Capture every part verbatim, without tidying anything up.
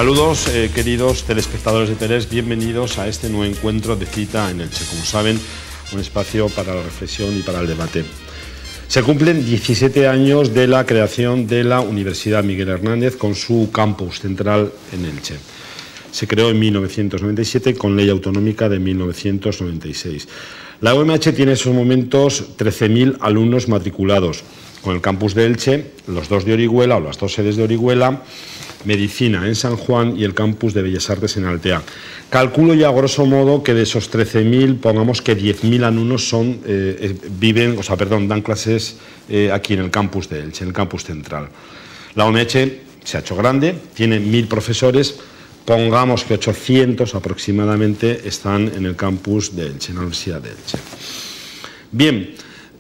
Saludos, eh, queridos telespectadores de Teles, bienvenidos a este nuevo encuentro de Cita en Elche. Como saben, un espacio para la reflexión y para el debate. Se cumplen diecisiete años de la creación de la Universidad Miguel Hernández con su campus central en Elche. Se creó en mil novecientos noventa y siete con ley autonómica de mil novecientos noventa y seis. La U M H tiene en esos momentos trece mil alumnos matriculados, con el campus de Elche, los dos de Orihuela o las dos sedes de Orihuela, Medicina en San Juan y el campus de Bellas Artes en Altea. Calculo ya, a grosso modo, que de esos trece mil, pongamos que diez mil alumnos son, eh, viven, o sea, perdón, dan clases eh, aquí en el campus de Elche, en el campus central. La U M H se ha hecho grande, tiene mil profesores, pongamos que ochocientos aproximadamente están en el campus de Elche, en la Universidad de Elche. Bien.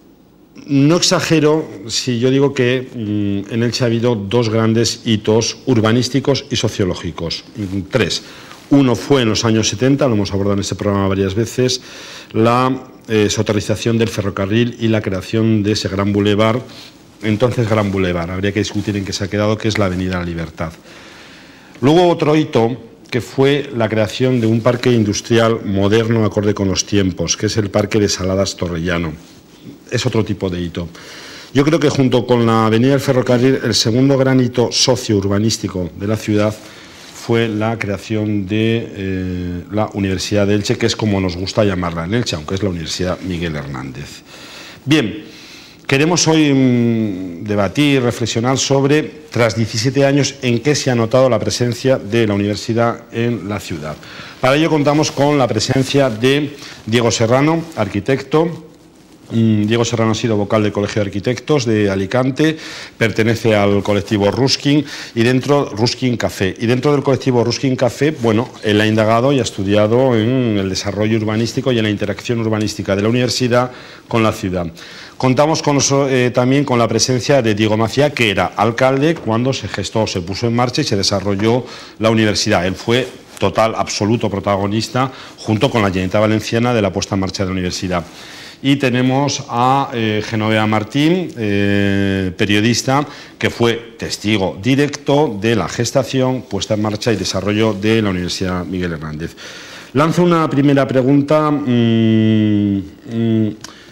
No exagero si yo digo que mmm, en Elche ha habido dos grandes hitos urbanísticos y sociológicos. Tres. Uno fue en los años setenta, lo hemos abordado en este programa varias veces, la eh, soterrización del ferrocarril y la creación de ese gran bulevar, entonces Gran Bulevar. Habría que discutir en qué se ha quedado, que es la Avenida La Libertad. Luego otro hito, que fue la creación de un parque industrial moderno acorde con los tiempos, que es el Parque de Saladas Torrellano. Es otro tipo de hito. Yo creo que junto con la Avenida del Ferrocarril, el segundo gran hito socio-urbanístico de la ciudad fue la creación de eh, la Universidad de Elche, que es como nos gusta llamarla en Elche, aunque es la Universidad Miguel Hernández. Bien, queremos hoy mmm, debatir, reflexionar sobre, tras diecisiete años, en qué se ha notado la presencia de la universidad en la ciudad. Para ello contamos con la presencia de Diego Serrano, arquitecto. Diego Serrano ha sido vocal del Colegio de Arquitectos de Alicante, pertenece al colectivo Ruskin y dentro Ruskin Café. Y dentro del colectivo Ruskin Café, bueno, él ha indagado y ha estudiado en el desarrollo urbanístico y en la interacción urbanística de la universidad con la ciudad. Contamos con, eh, también con la presencia de Diego Macía, que era alcalde cuando se gestó, se puso en marcha y se desarrolló la universidad. Él fue total, absoluto protagonista, junto con la Generalitat Valenciana, de la puesta en marcha de la universidad. Y tenemos a eh, Genoveva Martín, eh, periodista, que fue testigo directo de la gestación, puesta en marcha y desarrollo de la Universidad Miguel Hernández. Lanzo una primera pregunta. Mmm, mmm,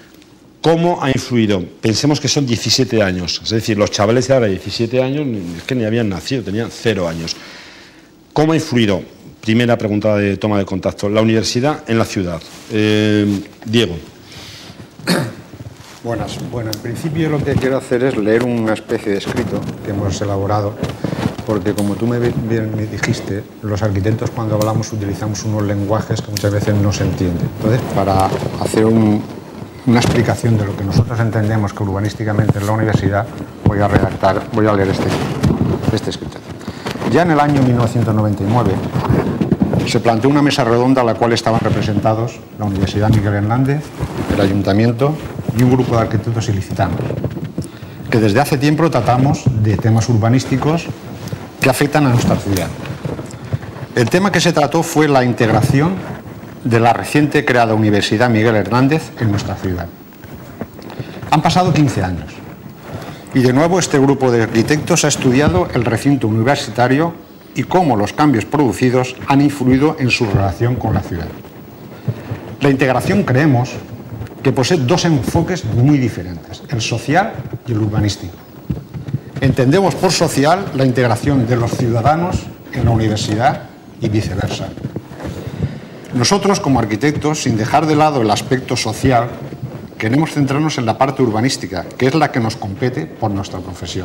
¿Cómo ha influido? Pensemos que son diecisiete años, es decir, los chavales de ahora, diecisiete años, es que ni habían nacido, tenían cero años. ¿Cómo ha influido? Primera pregunta de toma de contacto. La universidad en la ciudad. Eh, Diego. Buenas. Bueno, en principio lo que quiero hacer es leer una especie de escrito que hemos elaborado, porque como tú me, me dijiste, los arquitectos cuando hablamos utilizamos unos lenguajes que muchas veces no se entienden. Entonces, para hacer un, una explicación de lo que nosotros entendemos que urbanísticamente en la universidad, voy a redactar, voy a leer este, este escrito. Ya en el año mil novecientos noventa y nueve se planteó una mesa redonda a la cual estaban representados la Universidad Miguel Hernández, el Ayuntamiento y un grupo de arquitectos ilicitanos, que desde hace tiempo tratamos de temas urbanísticos que afectan a nuestra ciudad. El tema que se trató fue la integración de la reciente creada Universidad Miguel Hernández en nuestra ciudad. Han pasado quince años y de nuevo este grupo de arquitectos ha estudiado el recinto universitario y cómo los cambios producidos han influido en su relación con la ciudad. La integración, creemos, que posee dos enfoques muy diferentes, el social y el urbanístico. Entendemos por social la integración de los ciudadanos en la universidad y viceversa. Nosotros, como arquitectos, sin dejar de lado el aspecto social, queremos centrarnos en la parte urbanística, que es la que nos compete por nuestra profesión.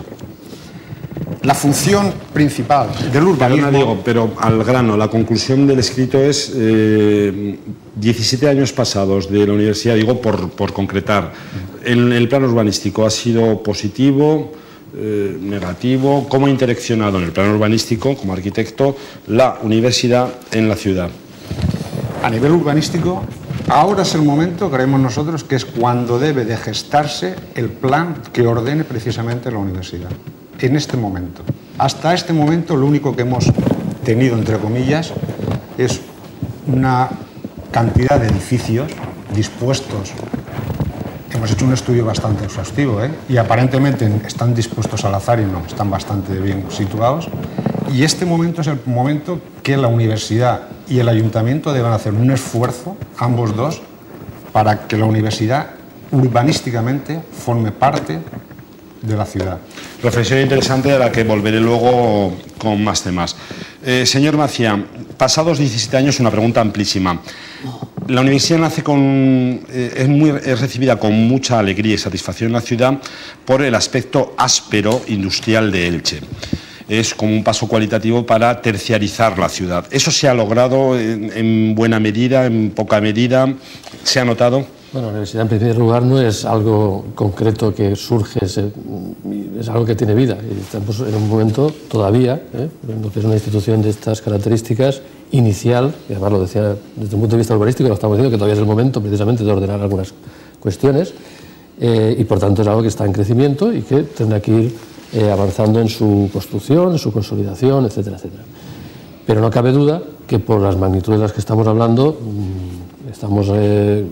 La función principal del urbanismo... Perdona, Diego, pero al grano, la conclusión del escrito es eh, diecisiete años pasados de la universidad, digo, por, por concretar. En el plano urbanístico, ¿ha sido positivo, eh, negativo? ¿Cómo ha interaccionado en el plano urbanístico, como arquitecto, la universidad en la ciudad? A nivel urbanístico, ahora es el momento, creemos nosotros, que es cuando debe de gestarse el plan que ordene precisamente la universidad. En este momento. Hasta este momento lo único que hemos tenido, entre comillas, es una cantidad de edificios dispuestos. Hemos hecho un estudio bastante exhaustivo, ¿eh? Y aparentemente están dispuestos al azar y no, están bastante bien situados. Y este momento es el momento que la universidad y el ayuntamiento deben hacer un esfuerzo, ambos dos, para que la universidad urbanísticamente forme parte de la ciudad. Reflexión interesante a la que volveré luego con más temas. Eh, señor Macía, pasados diecisiete años, una pregunta amplísima. La universidad nace con, eh, es, muy, es recibida con mucha alegría y satisfacción en la ciudad por el aspecto áspero industrial de Elche. Es como un paso cualitativo para terciarizar la ciudad. ¿Eso se ha logrado en, en buena medida, en poca medida? ¿Se ha notado? Bueno, la universidad en primer lugar no es algo concreto que surge, es, es algo que tiene vida. Y estamos en un momento todavía, ¿eh? en lo que es una institución de estas características inicial, y además lo decía desde un punto de vista urbanístico, lo estamos diciendo que todavía es el momento precisamente de ordenar algunas cuestiones, eh, y por tanto es algo que está en crecimiento y que tendrá que ir eh, avanzando en su construcción, en su consolidación, etcétera, etcétera. Pero no cabe duda que por las magnitudes de las que estamos hablando, estamos eh,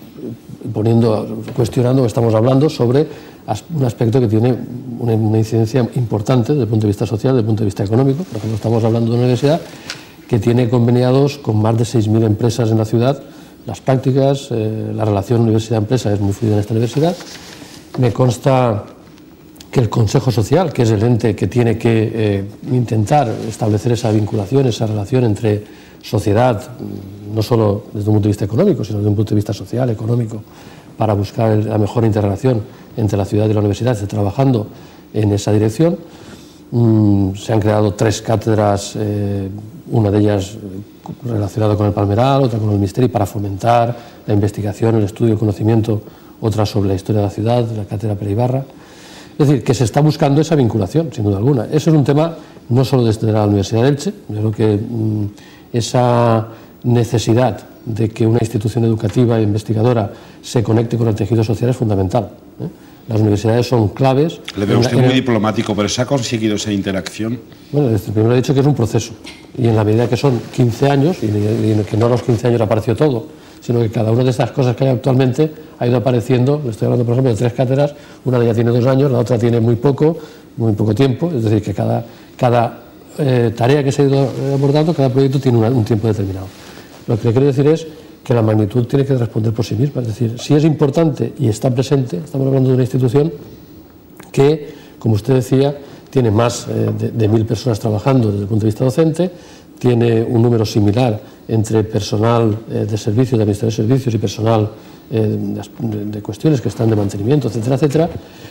poniendo, cuestionando, estamos hablando sobre un aspecto que tiene una, una incidencia importante desde el punto de vista social, desde el punto de vista económico. Por ejemplo, estamos hablando de una universidad que tiene conveniados con más de seis mil empresas en la ciudad. Las prácticas, eh, la relación universidad-empresa es muy fluida en esta universidad. Me consta que el Consejo Social, que es el ente que tiene que eh, intentar establecer esa vinculación, esa relación entre sociedad, no solo desde un punto de vista económico, sino desde un punto de vista social, económico, para buscar la mejor interrelación entre la ciudad y la universidad, está trabajando en esa dirección. Mm, se han creado tres cátedras, eh, una de ellas relacionada con el Palmeral, otra con el Misteri, para fomentar la investigación, el estudio, el conocimiento, otra sobre la historia de la ciudad, la cátedra Pere Ibarra. Es decir, que se está buscando esa vinculación, sin duda alguna. Eso es un tema no solo desde la Universidad de Elche, yo creo que mmm, esa necesidad de que una institución educativa e investigadora se conecte con el tejido social es fundamental, ¿eh? Las universidades son claves. Le veo usted muy diplomático, pero ¿se ha conseguido esa interacción? Bueno, desde primero he dicho que es un proceso, y en la medida que son quince años, y que no a los quince años apareció todo, sino que cada una de estas cosas que hay actualmente ha ido apareciendo. Le estoy hablando, por ejemplo, de tres cátedras, una de ellas tiene dos años, la otra tiene muy poco, muy poco tiempo, es decir, que cada, cada eh, tarea que se ha ido abordando, cada proyecto tiene una, un tiempo determinado. Lo que le quiero decir es que la magnitud tiene que responder por sí misma, es decir, si es importante y está presente, estamos hablando de una institución que, como usted decía, tiene más eh, de, de mil personas trabajando desde el punto de vista docente, tiene un número similar entre personal eh, de servicios, de administración de servicios y personal eh, de, de cuestiones que están de mantenimiento, etcétera, etcétera.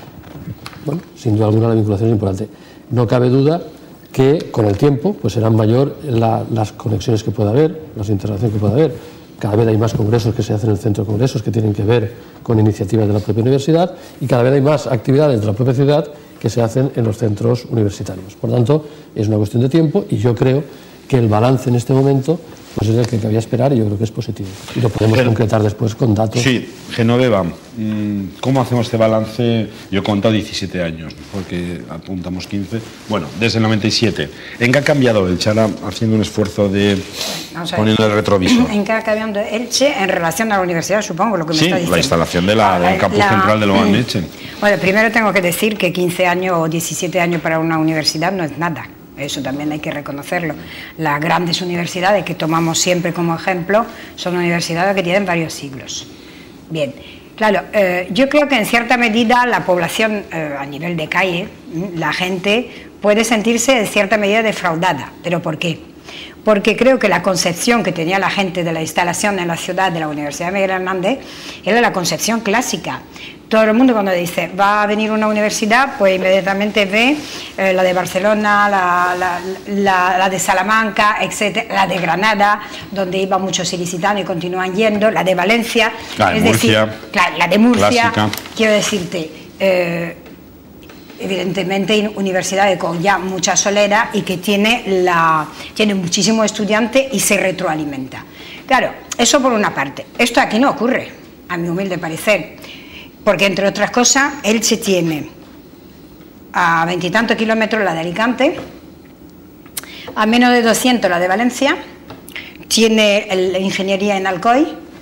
Bueno, sin duda alguna la vinculación es importante. No cabe duda que con el tiempo pues serán mayor la, las conexiones que pueda haber, las interrelaciones que pueda haber. Cada vez hay más congresos que se hacen en el centro de congresos que tienen que ver con iniciativas de la propia universidad, y cada vez hay más actividades de la propia ciudad que se hacen en los centros universitarios. Por tanto, es una cuestión de tiempo, y yo creo que el balance en este momento pues es el que cabía esperar, y yo creo que es positivo. Y lo podemos Gen concretar después con datos. Sí, Genoveva, ¿cómo hacemos este balance? Yo he contado diecisiete años, porque apuntamos quince. Bueno, desde el noventa y siete. ¿En qué ha cambiado Elche? Ahora haciendo un esfuerzo de poniendo el retrovisor. ¿En qué ha cambiado Elche en relación a la universidad, supongo, lo que me sí, está diciendo? Sí, la instalación de la, del campus la, central de Logan Elche. Bueno, primero tengo que decir que quince años o diecisiete años para una universidad no es nada. Eso también hay que reconocerlo. Las grandes universidades que tomamos siempre como ejemplo son universidades que tienen varios siglos. Bien, claro, eh, yo creo que en cierta medida la población eh, a nivel de calle, la gente puede sentirse en cierta medida defraudada. ¿Pero por qué? Porque creo que la concepción que tenía la gente de la instalación en la ciudad de la Universidad de Miguel Hernández era la concepción clásica. Todo el mundo cuando dice va a venir una universidad, pues inmediatamente ve eh, la de Barcelona, la, la, la, la de Salamanca, etcétera, la de Granada, donde iban muchos ilicitanos y continúan yendo, la de Valencia, la de es Murcia, decir, la, la de Murcia, clásica. Quiero decirte, eh, evidentemente universidades con ya mucha solera y que tiene, la, tiene muchísimos estudiantes y se retroalimenta. Claro, eso por una parte. Esto aquí no ocurre, a mi humilde parecer. Porque, entre otras cosas, Elche tiene a veintitantos kilómetros la de Alicante, a menos de doscientos la de Valencia, tiene la ingeniería en Alcoy,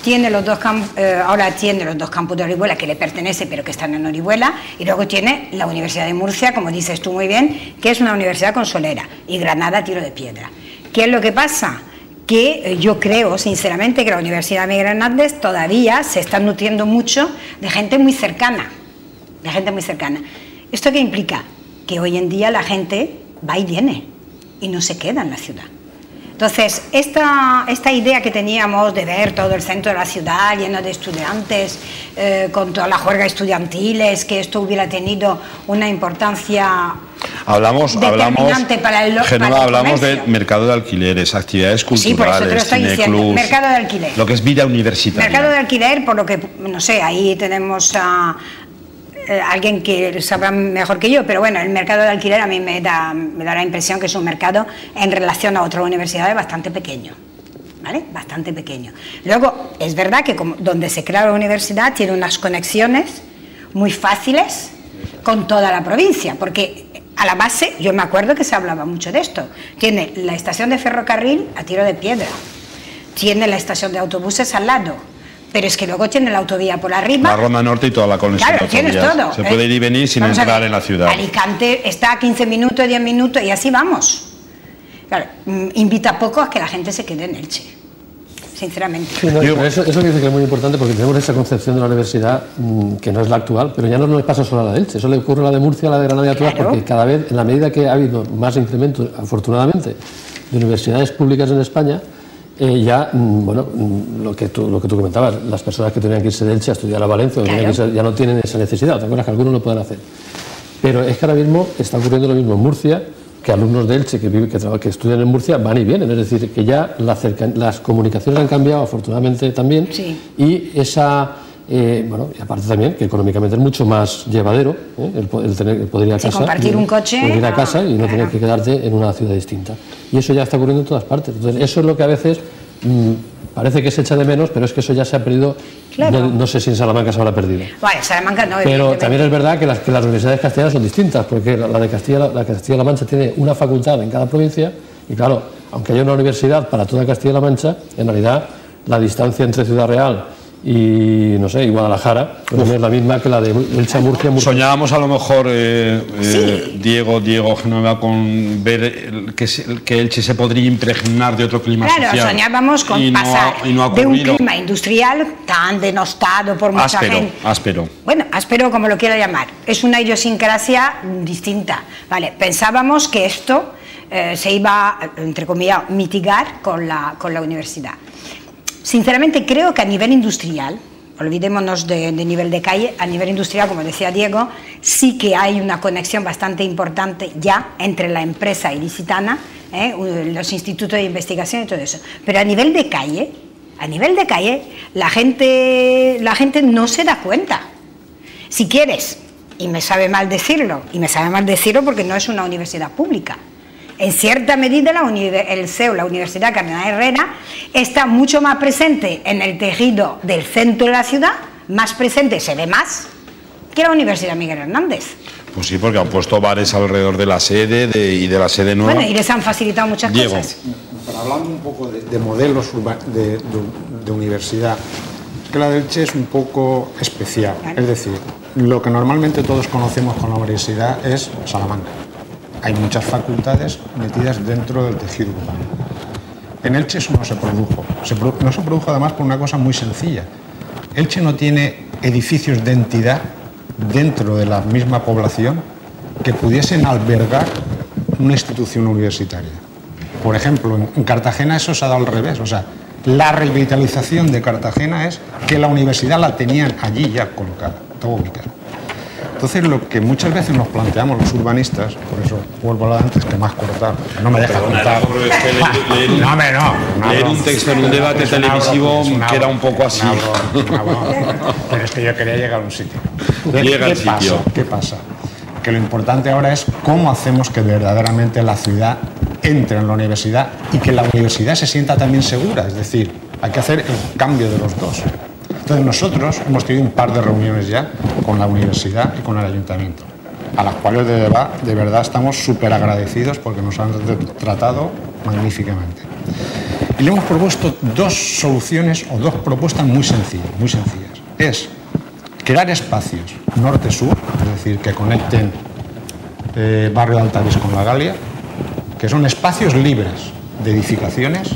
tiene los dos eh, ahora tiene los dos campus de Orihuela que le pertenece, pero que están en Orihuela, y luego tiene la Universidad de Murcia, como dices tú muy bien, que es una universidad con solera, y Granada tiro de piedra. ¿Qué es lo que pasa? Que eh, yo creo sinceramente que la Universidad Miguel Hernández todavía se está nutriendo mucho de gente muy cercana, de gente muy cercana. ¿Esto qué implica? Que hoy en día la gente va y viene y no se queda en la ciudad. Entonces, esta, esta idea que teníamos de ver todo el centro de la ciudad lleno de estudiantes, eh, con todas las juergas estudiantiles, que esto hubiera tenido una importancia hablamos, determinante hablamos, para el, Genova, para el hablamos comercio. del mercado de alquileres, actividades culturales, sí, por eso te lo estoy diciendo, cineclubs, mercado de alquiler. Lo que es vida universitaria. Mercado de alquiler, por lo que, no sé, ahí tenemos a... Eh, alguien que sabrá mejor que yo, pero bueno, el mercado de alquiler a mí me da, me da la impresión que es un mercado en relación a otras universidades bastante pequeño, ¿vale? Bastante pequeño. Luego, es verdad que como, donde se crea la universidad tiene unas conexiones muy fáciles con toda la provincia, porque a la base, yo me acuerdo que se hablaba mucho de esto, tiene la estación de ferrocarril a tiro de piedra, tiene la estación de autobuses al lado, pero es que luego tiene la autovía por arriba. La Ronda Norte y toda la conexión. Claro, de tienes autovías. todo. Se puede ir y venir sin vamos entrar en la ciudad. Alicante está a quince minutos, diez minutos y así vamos. Claro, invita poco a que la gente se quede en Elche, sinceramente. Sí, no, eso, eso que dice que es muy importante porque tenemos esa concepción de la universidad mmm, que no es la actual, pero ya no nos pasa solo a la de Elche, eso le ocurre a la de Murcia, a la de Granada y a todas, claro. Porque cada vez, en la medida que ha habido más incremento, afortunadamente, de universidades públicas en España, Eh, ya, bueno, lo que, tú, lo que tú comentabas, las personas que tenían que irse de Elche a estudiar a Valencia, claro. que irse, ya no tienen esa necesidad, ¿te acuerdas que algunos lo pueden hacer? Pero es que ahora mismo está ocurriendo lo mismo en Murcia, que alumnos de Elche que, viven, que, que estudian en Murcia van y vienen, es decir, que ya la cerca, las comunicaciones han cambiado, afortunadamente también, sí. Y esa... Eh, bueno, y aparte también que económicamente es mucho más llevadero ¿eh? el, el, tener, el poder ir a sí, casa, compartir un coche, ir a casa no, y no claro. tener que quedarte en una ciudad distinta. Y eso ya está ocurriendo en todas partes. Entonces, eso es lo que a veces mmm, parece que se echa de menos, pero es que eso ya se ha perdido. Claro. No, no sé si en Salamanca se habrá perdido. Bueno, Salamanca no. Pero también es verdad que las, que las universidades castellanas son distintas, porque la, la de Castilla, la, la Castilla-La Mancha tiene una facultad en cada provincia y claro, aunque haya una universidad para toda Castilla-La Mancha, en realidad la distancia entre Ciudad Real y no sé, y Guadalajara pues no es la misma que la de Elche, Murcia, Murcia. Soñábamos a lo mejor eh, sí. eh, Diego, Diego Genova con ver el, que, se, que Elche se podría impregnar de otro clima claro, social. Claro, soñábamos con y pasar no ha, y no ha de un clima industrial tan denostado por mucha áspero, gente. Áspero, Bueno, áspero como lo quiera llamar. Es una idiosincrasia distinta. Vale, pensábamos que esto eh, se iba, entre comillas, mitigar con la, con la universidad. Sinceramente creo que a nivel industrial, olvidémonos de, de nivel de calle, a nivel industrial, como decía Diego, sí que hay una conexión bastante importante ya entre la empresa ilicitana, ¿eh? los institutos de investigación y todo eso. Pero a nivel de calle, a nivel de calle, la gente, la gente no se da cuenta. Si quieres, y me sabe mal decirlo, y me sabe mal decirlo porque no es una universidad pública, en cierta medida la el C E U, la Universidad Cardenal Herrera, está mucho más presente en el tejido del centro de la ciudad, más presente, se ve más, que la Universidad Miguel Hernández. Pues sí, porque han puesto bares alrededor de la sede de, y de la sede nueva. Bueno, y les han facilitado muchas Diego. cosas. Pero hablando un poco de, de modelos de, de, de universidad, es que la de Elche es un poco especial. Claro. Es decir, lo que normalmente todos conocemos con la universidad es Salamanca. Hay muchas facultades metidas dentro del tejido urbano. En Elche eso no se produjo. Se produ no se produjo además por una cosa muy sencilla. Elche no tiene edificios de entidad dentro de la misma población que pudiesen albergar una institución universitaria. Por ejemplo, en, en Cartagena eso se ha dado al revés. O sea, la revitalización de Cartagena es que la universidad la tenían allí ya colocada, todo ubicado. Entonces, lo que muchas veces nos planteamos los urbanistas, por eso vuelvo a lo de antes, que más cortar, no me deja contar. Es que leer, leer, no, me no. Leer un texto en un debate es televisivo broma, queda un poco así. Una broma, una broma. Pero es que yo quería llegar a un sitio. Llega al ¿Qué sitio. pasa? ¿Qué pasa? Que lo importante ahora es cómo hacemos que verdaderamente la ciudad entre en la universidad y que la universidad se sienta también segura. Es decir, hay que hacer el cambio de los dos. Entonces nosotros hemos tenido un par de reuniones ya con la universidad y con el ayuntamiento, a las cuales de verdad, de verdad estamos súper agradecidos porque nos han tratado magníficamente. Y le hemos propuesto dos soluciones o dos propuestas muy sencillas, muy sencillas. Es crear espacios norte-sur, es decir, que conecten eh, barrio de Altavís con la Galia, que son espacios libres de edificaciones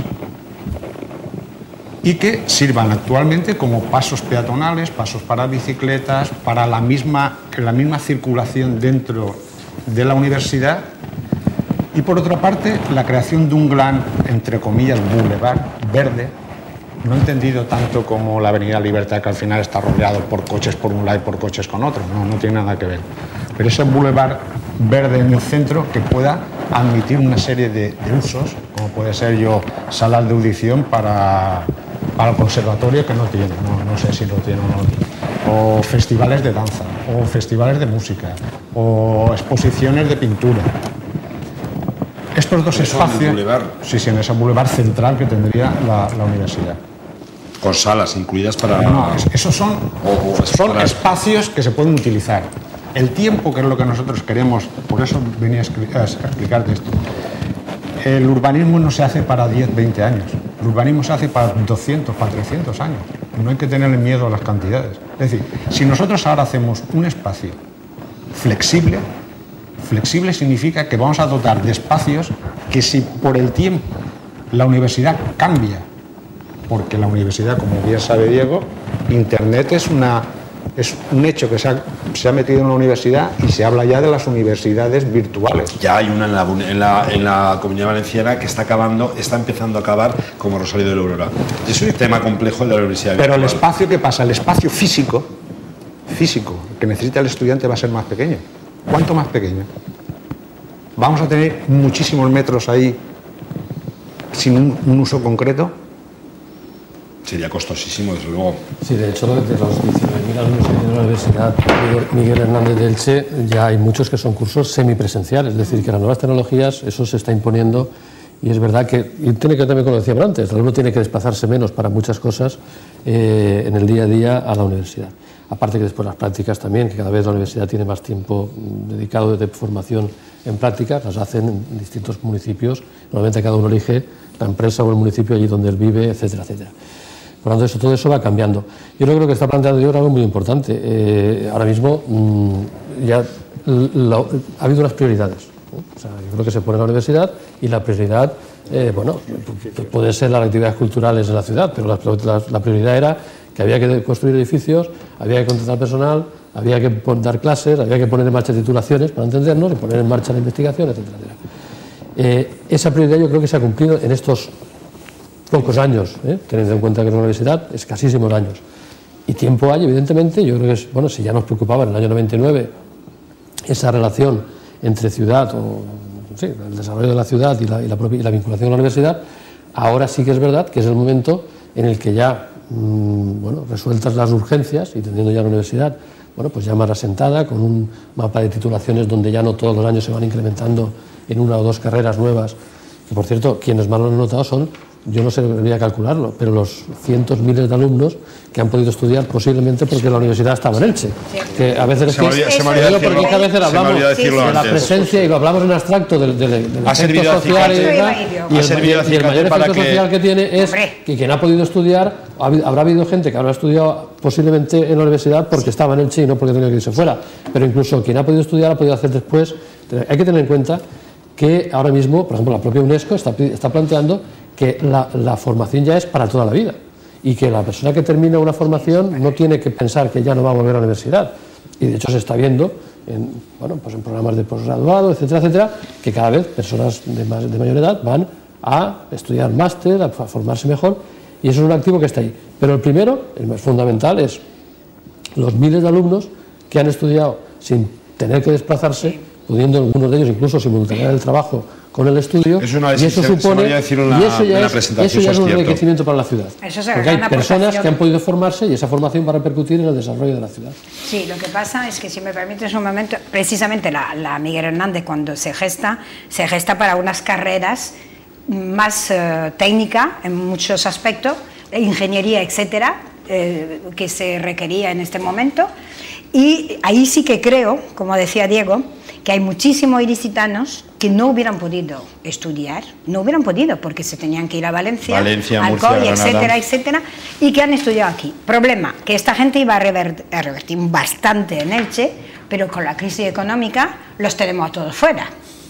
y que sirvan actualmente como pasos peatonales, pasos para bicicletas, para la misma, la misma circulación dentro de la universidad. Y por otra parte, la creación de un gran, entre comillas, boulevard verde, no entendido tanto como la Avenida Libertad, que al final está rodeado por coches por un lado y por coches con otro, no, no tiene nada que ver. Pero ese boulevard verde en el centro que pueda admitir una serie de, de usos, como puede ser yo salas de audición para, para el conservatorio, que no tiene, no, no sé si lo tiene o no tiene, o festivales de danza, o festivales de música, o exposiciones de pintura. Estos dos espacios, sí, sí, en ese boulevard central que tendría la, la universidad. Con salas incluidas para... No, esos son, o, o son para... espacios que se pueden utilizar. El tiempo, que es lo que nosotros queremos, por eso venía a explicarte esto. El urbanismo no se hace para diez, veinte años. El urbanismo se hace para doscientos, para trescientos años. No hay que tenerle miedo a las cantidades. Es decir, si nosotros ahora hacemos un espacio flexible, flexible significa que vamos a dotar de espacios que, si por el tiempo la universidad cambia, porque la universidad, como bien sabe Diego, Internet es, una, es un hecho que se ha, se ha metido en la universidad, y se habla ya de las universidades virtuales. Ya hay una en la, en la, en la Comunidad Valenciana que está acabando, está empezando a acabar, como Rosario de la Aurora. Es un tema complejo de la universidad Pero virtual. El espacio, ¿qué pasa? El espacio físico, físico que necesita el estudiante va a ser más pequeño. ¿Cuánto más pequeño? Vamos a tener muchísimos metros ahí sin un, un uso concreto. Sería costosísimo, desde luego. Sí, de hecho, de los diecinueve mil alumnos que tiene la Universidad Miguel Hernández de Elche, ya hay muchos que son cursos semipresenciales, es decir, que las nuevas tecnologías, eso se está imponiendo, y es verdad que, y tiene que ver también con lo que decía antes, el alumno tiene que desplazarse menos para muchas cosas eh, en el día a día a la universidad. Aparte que después las prácticas también, que cada vez la universidad tiene más tiempo dedicado de formación en prácticas, las hacen en distintos municipios, normalmente cada uno elige la empresa o el municipio allí donde él vive, etcétera, etcétera. Por lo tanto, eso, todo eso va cambiando. Yo creo que lo que está planteando yo es algo muy importante. Eh, ahora mismo mmm, ya la, ha habido unas prioridades, ¿no? O sea, yo creo que se pone la universidad, y la prioridad, eh, bueno, puede ser las actividades culturales en la ciudad, pero la, la, la prioridad era que había que construir edificios, había que contratar personal, había que dar clases, había que poner en marcha titulaciones, para entendernos, y poner en marcha la investigación, etcétera, etcétera. Eh, esa prioridad yo creo que se ha cumplido en estos pocos años, ¿eh? Teniendo en cuenta que es una universidad, escasísimos años. Y tiempo hay, evidentemente. Yo creo que, es, bueno, si ya nos preocupaba en el año noventa y nueve esa relación entre ciudad, o sí, el desarrollo de la ciudad y la, y, la propia, y la vinculación con la universidad, ahora sí que es verdad que es el momento en el que ya, mmm, bueno, resueltas las urgencias, y teniendo ya la universidad, bueno, pues ya más asentada, con un mapa de titulaciones donde ya no todos los años se van incrementando en una o dos carreras nuevas, que por cierto, quienes más lo han notado son, yo no sé, debería calcularlo, pero los cientos miles de alumnos que han podido estudiar posiblemente porque la universidad estaba en Elche. Sí. Que a veces se me olvida, se me olvida decirlo, porque a veces hablamos sí, de la presencia y lo hablamos en abstracto del de, de, de efecto social, y, y, el, y el mayor efecto que... social que tiene es que quien ha podido estudiar, habrá habido gente que habrá estudiado posiblemente en la universidad porque sí. estaba en Elche y no porque tenía que irse fuera, pero incluso quien ha podido estudiar ha podido hacer después. Hay que tener en cuenta que ahora mismo, por ejemplo, la propia UNESCO está, está planteando que la, la formación ya es para toda la vida, y que la persona que termina una formación no tiene que pensar que ya no va a volver a la universidad. Y de hecho se está viendo en, bueno, pues en programas de posgraduado, etcétera, etcétera, que cada vez personas de, más, de mayor edad van a estudiar máster, a formarse mejor, y eso es un activo que está ahí. Pero el primero, el más fundamental, es los miles de alumnos que han estudiado sin tener que desplazarse, pudiendo algunos de ellos incluso simultanear el trabajo con el estudio, es una, y eso se, supone se una, y eso ya, es, eso ya es un enriquecimiento para la ciudad, porque hay personas que han podido formarse, y esa formación va a repercutir en el desarrollo de la ciudad. Sí, lo que pasa es que, si me permites un momento, precisamente la, la Miguel Hernández, cuando se gesta, se gesta para unas carreras más uh, técnica en muchos aspectos, ingeniería, etcétera, eh, que se requería en este momento. Y ahí sí que creo, como decía Diego, que hay muchísimos ilicitanos que no hubieran podido estudiar, no hubieran podido porque se tenían que ir a Valencia, Valencia, Alcoy, Murcia, etcétera, Granada. etcétera, y que han estudiado aquí. Problema, que esta gente iba a revertir, a revertir bastante en Elche, pero con la crisis económica los tenemos a todos fuera.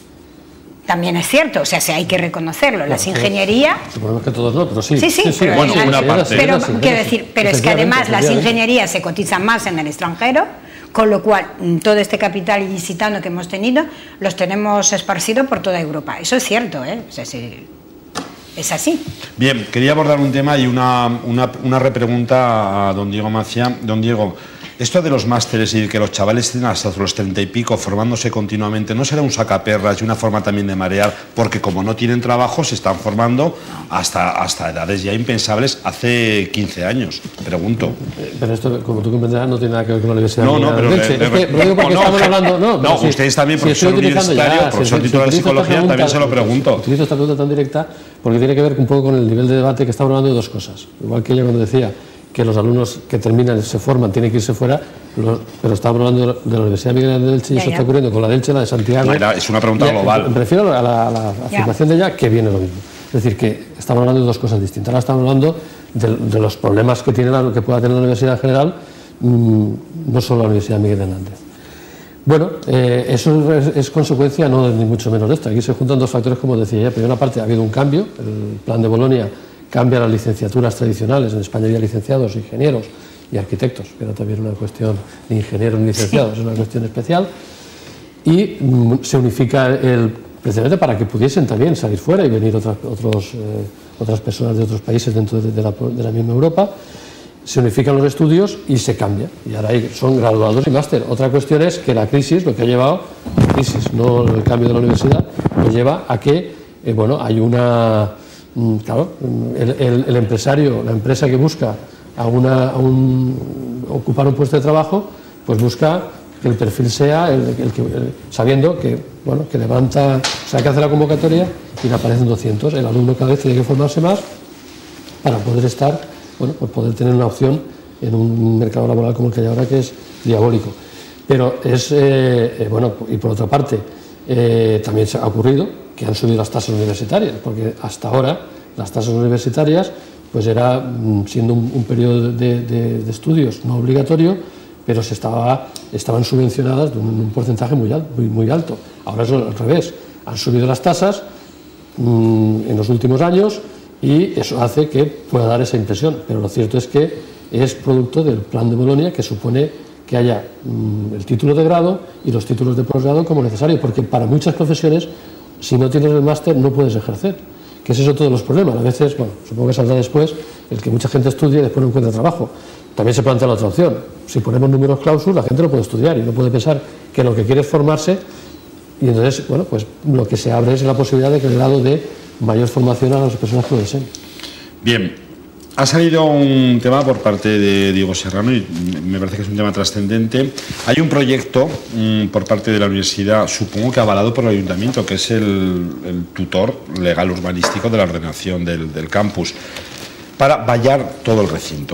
También es cierto, o sea, si hay que reconocerlo, las ingenierías... Suponemos que todos no, pero sí. Sí, sí, sí, pero, bueno, una parte. pero, Sí, sí, quiero sí, decir, pero es que además las ingenierías se cotizan más en el extranjero, con lo cual todo este capital ilicitano que hemos tenido los tenemos esparcido por toda Europa. Eso es cierto, ¿eh? O sea, sí, es así. Bien, quería abordar un tema y una, una, una repregunta a don Diego Macia. Don Diego, esto de los másteres y que los chavales estén hasta los treinta y pico formándose continuamente, ¿no será un sacaperras y una forma también de marear? Porque como no tienen trabajo, se están formando hasta, hasta edades ya impensables hace quince años. Pregunto. Pero esto, como tú comprenderás, no tiene nada que ver con la Universidad No, no, de pero Elche. le- Es que, le- lo digo porque no, estamos no, hablando... No, no, pero ustedes también, si profesor estoy utilizando universitario, profesor si- si titular de utilizo esta psicología, también se lo pregunto. Utilizo esta pregunta tan directa porque tiene que ver un poco con el nivel de debate que estamos hablando de dos cosas. Igual que ella cuando decía que los alumnos que terminan se forman, tienen que irse fuera, los, pero estamos hablando de la Universidad Miguel de Elche y Ya, eso ya. está ocurriendo con la de Elche, la de Santiago. No, era- es una pregunta Ya, global. Me refiero a la, a la afirmación de ella que viene lo mismo. Es decir, que estamos hablando de dos cosas distintas. Ahora estamos hablando de, de los problemas que, tiene la, que pueda tener la universidad en general, mmm, no solo la Universidad Miguel Hernández. Bueno, eh, eso es, es consecuencia no ni mucho menos de esto. Aquí se juntan dos factores, como decía ella. Por una parte ha habido un cambio, el plan de Bolonia cambia las licenciaturas tradicionales. En España había licenciados, ingenieros y arquitectos, que era también una cuestión de ingenieros y licenciados, es una cuestión especial. Y mm, se unifica el precisamente para que pudiesen también salir fuera y venir otras, otros, eh, otras personas de otros países dentro de, de, la, de la misma Europa. Se unifican los estudios y se cambia. Y ahora hay, son graduados y máster. Otra cuestión es que la crisis, lo que ha llevado, la crisis, no el cambio de la universidad, lo lleva a que, eh, bueno, hay una... mm, Claro, el, el, el empresario, la empresa que busca a una, a un, ocupar un puesto de trabajo, pues busca que el perfil sea el, el que, el, sabiendo que, bueno, que levanta, o sea, que hace la convocatoria y le aparecen doscientos. El alumno cada vez tiene que formarse más para poder estar, bueno, pues poder tener una opción en un mercado laboral como el que hay ahora, que es diabólico. Pero es, eh, eh, bueno, y por otra parte, eh, también se ha ocurrido que han subido las tasas universitarias, porque hasta ahora las tasas universitarias pues era, siendo un, un periodo de, de, de estudios no obligatorio, pero se estaba, estaban subvencionadas de un, un porcentaje muy, al, muy, muy alto. Ahora es al revés, han subido las tasas mmm, en los últimos años y eso hace que pueda dar esa impresión, pero lo cierto es que es producto del plan de Bolonia, que supone que haya mmm, el título de grado y los títulos de posgrado como necesario, porque para muchas profesiones, si no tienes el máster, no puedes ejercer. Que ese es otro de los problemas. A veces, bueno, supongo que saldrá después, el que mucha gente estudie y después no encuentra trabajo. También se plantea la otra opción. Si ponemos números clausus, la gente no puede estudiar y no puede pensar que lo que quiere es formarse, y entonces, bueno, pues lo que se abre es la posibilidad de que el grado de mayor formación a las personas que lo deseen. Bien, ha salido un tema por parte de Diego Serrano y me parece que es un tema trascendente. Hay un proyecto mmm, por parte de la universidad, supongo que avalado por el ayuntamiento, que es el, el tutor legal urbanístico de la ordenación del, del campus, para vallar todo el recinto.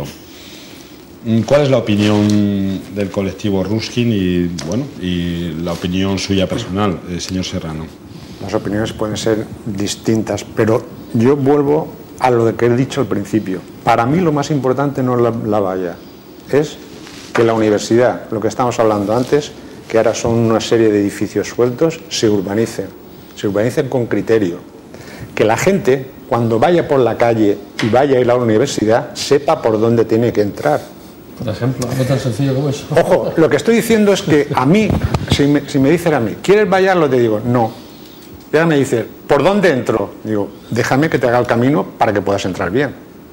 ¿Cuál es la opinión del colectivo Ruskin y, bueno, y la opinión suya personal, eh, señor Serrano? Las opiniones pueden ser distintas, pero yo vuelvo a lo que he dicho al principio. Para mí lo más importante no es la, la valla, es que la universidad, lo que estamos hablando antes, que ahora son una serie de edificios sueltos, se urbanicen, se urbanicen con criterio. Que la gente, cuando vaya por la calle y vaya a ir a la universidad, sepa por dónde tiene que entrar. Por ejemplo, algo tan sencillo como eso. Ojo, lo que estoy diciendo es que a mí, si me, si me dicen a mí, ¿quieres vallarlo? Te digo, no. Y ahora me dice, ¿por dónde entro? Digo, déjame que te haga el camino para que puedas entrar bien.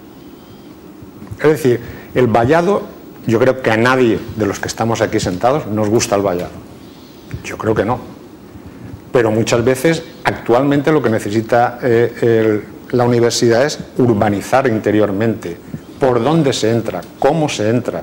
Es decir, el vallado, yo creo que a nadie de los que estamos aquí sentados nos gusta el vallado. Yo creo que no. Pero muchas veces, actualmente, lo que necesita eh, el, la universidad es urbanizar interiormente. Por dónde se entra, cómo se entra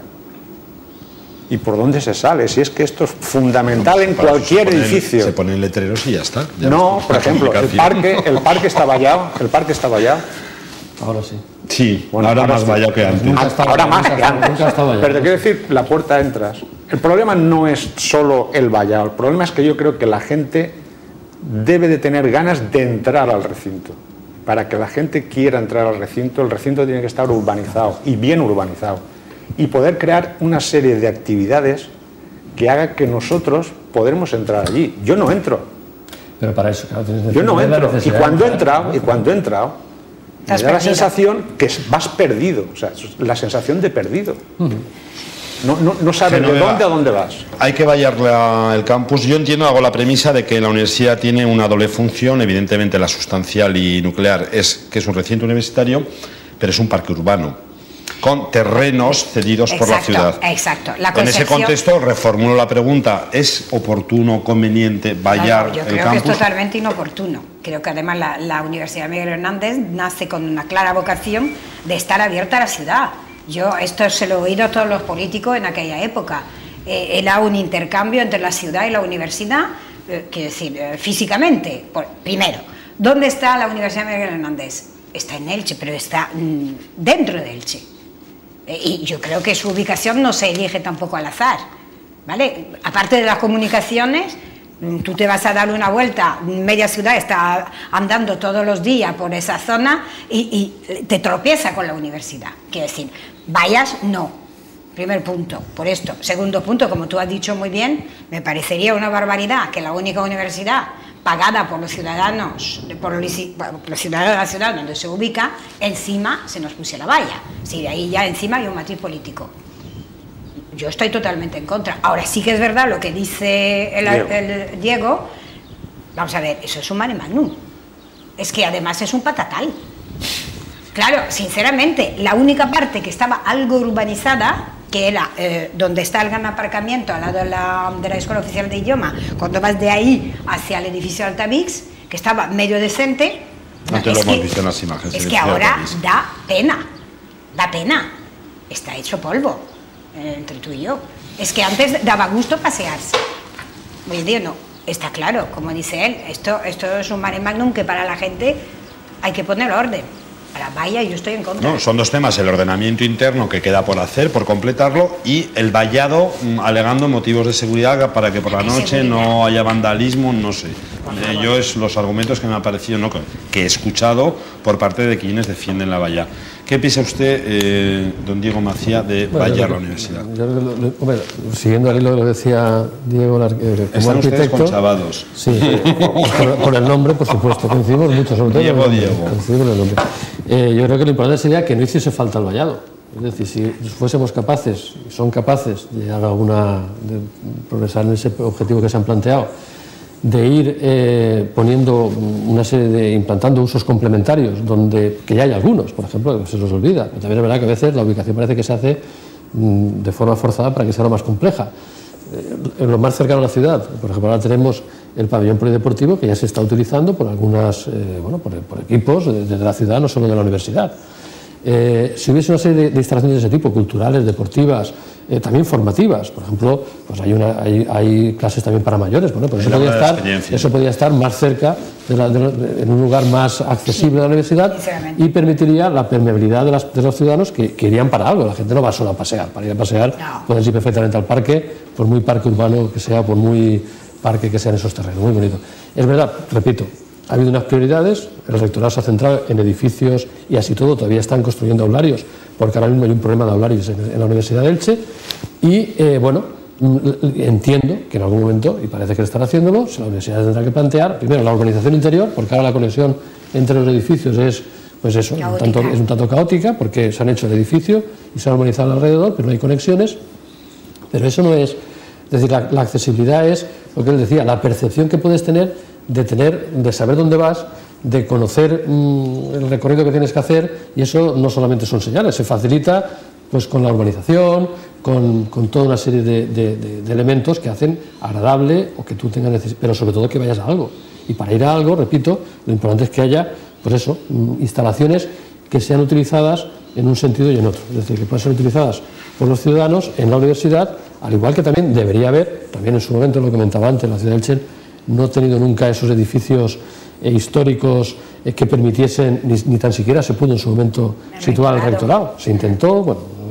y por dónde se sale. Si es que esto es fundamental no, en cualquier se ponen, edificio. Se ponen letreros y ya está. Ya no, por ejemplo, el parque, el parque está vallado, el parque está vallado. Ahora sí. Sí, bueno, ahora, ahora más vallado que antes. Ahora, ahora más que antes. Nunca estaba Pero te quiero decir, la puerta entras, el problema no es solo el vallado, el problema es que yo creo que la gente debe de tener ganas de entrar al recinto. Para que la gente quiera entrar al recinto, el recinto tiene que estar urbanizado y bien urbanizado y poder crear una serie de actividades que haga que nosotros podremos entrar allí. Yo no entro. Pero para eso, claro, tienes Yo no entro. Y cuando he entrado, y cuando he entrado, me da la sensación que vas perdido, o sea, la sensación de perdido. Uh-huh. No, no, no sabes de dónde a dónde vas. Hay que vallarle el campus. Yo entiendo, hago la premisa de que la universidad tiene una doble función. Evidentemente la sustancial y nuclear es que es un recinto universitario, pero es un parque urbano con terrenos cedidos exacto, por la ciudad. Exacto. La en ese contexto reformulo la pregunta: ¿es oportuno, conveniente vallar no, no, yo el creo campus? que es totalmente inoportuno. Creo que además la, la Universidad Miguel Hernández nace con una clara vocación de estar abierta a la ciudad. Yo esto se lo he oído a todos los políticos en aquella época. Eh, era un intercambio entre la ciudad y la universidad, eh, quiero decir, eh, físicamente. Por, primero, ¿dónde está la Universidad Miguel Hernández? Está en Elche, pero está mm, dentro de Elche. Eh, y yo creo que su ubicación no se elige tampoco al azar, ¿vale? Aparte de las comunicaciones, tú te vas a dar una vuelta, media ciudad está andando todos los días por esa zona y, y te tropieza con la universidad. Quiero decir, vayas, no. Primer punto, por esto. Segundo punto, como tú has dicho muy bien, me parecería una barbaridad que la única universidad pagada por los ciudadanos, por los, por los ciudadanos de la ciudad donde se ubica, encima se nos pusiera valla. Sí, de ahí ya encima hay un matiz político. Yo estoy totalmente en contra. Ahora sí que es verdad lo que dice el, Diego. el Diego. Vamos a ver, eso es un mare magnum. Es que además es un patatal. Claro, sinceramente, la única parte que estaba algo urbanizada, que era eh, donde está el gran aparcamiento al lado de la, de la Escuela Oficial de Idioma, cuando vas de ahí hacia el edificio Altavix, que estaba medio decente. Antes lo hemos visto en las imágenes. Es que ahora da pena, da pena. Está hecho polvo. Entre tú y yo. Es que antes daba gusto pasearse. Hoy en día no. Está claro, como dice él, esto, esto es un mare magnum que para la gente hay que poner orden. Para vaya, yo estoy en contra. No, son dos temas: el ordenamiento interno que queda por hacer, por completarlo, y el vallado mm, alegando motivos de seguridad para que por la noche seguridad? no haya vandalismo, no sé. Eh, yo es los argumentos que me han parecido, no, que he escuchado por parte de quienes defienden la valla. ¿Qué piensa usted, eh, don Diego Macía, de bueno, vallar la universidad? Yo, lo, lo, bueno, siguiendo al hilo de lo que decía Diego, eh, como Están arquitecto... ustedes conchavados. Sí, por, por el nombre, por supuesto, coincidimos mucho, sobre todo Diego, el nombre, Diego. coincidimos en el nombre. Eh, yo creo que lo importante sería que no hiciese falta el vallado. Es decir, si fuésemos capaces, son capaces de llegar a alguna, de progresar en ese objetivo que se han planteado, de ir eh, poniendo una serie de, implantando usos complementarios, donde, que ya hay algunos, por ejemplo, se los olvida, pero también es verdad que a veces la ubicación parece que se hace mm, de forma forzada para que sea lo más compleja. Eh, en lo más cercano a la ciudad, por ejemplo, ahora tenemos el pabellón polideportivo que ya se está utilizando por algunas, eh, bueno, por, por equipos de, de la ciudad, no solo de la universidad. Eh, si hubiese una serie de, de instalaciones de ese tipo, culturales, deportivas, eh, también formativas, por ejemplo, pues hay, una, hay, hay clases también para mayores, bueno, pues eso podía, estar, eso podía estar más cerca, de la, de la, de, en un lugar más accesible a la universidad y permitiría la permeabilidad de, las, de los ciudadanos que, que irían para algo. La gente no va solo a pasear, para ir a pasear no. pueden ir perfectamente al parque, por muy parque urbano que sea, por muy parque que sean esos terrenos, muy bonito. Es verdad, repito, ha habido unas prioridades, el rectorado se ha centrado en edificios y así todo, todavía están construyendo aularios, porque ahora mismo hay un problema de aularios en, en la Universidad de Elche y, eh, bueno, entiendo que en algún momento, y parece que están haciéndolo, la universidad tendrá que plantear, primero, la organización interior, porque ahora la conexión entre los edificios es, pues eso, un tanto, es un tanto caótica, porque se han hecho el edificio y se han urbanizado alrededor, pero no hay conexiones, pero eso no es, es decir, la, la accesibilidad es, lo que él decía, la percepción que puedes tener de tener, de saber dónde vas, de conocer mmm, el recorrido que tienes que hacer, y eso no solamente son señales, se facilita pues con la urbanización, con, con toda una serie de, de, de, de elementos que hacen agradable o que tú tengas necesidad, pero sobre todo que vayas a algo. Y para ir a algo, repito, lo importante es que haya, pues eso, instalaciones que sean utilizadas en un sentido y en otro, es decir, que puedan ser utilizadas por los ciudadanos en la universidad, al igual que también debería haber, también en su momento, lo que comentaba antes, la ciudad de Elche no ha tenido nunca esos edificios eh, históricos eh, que permitiesen, ni, ni tan siquiera se pudo en su momento situar el rectorado. Se intentó, bueno,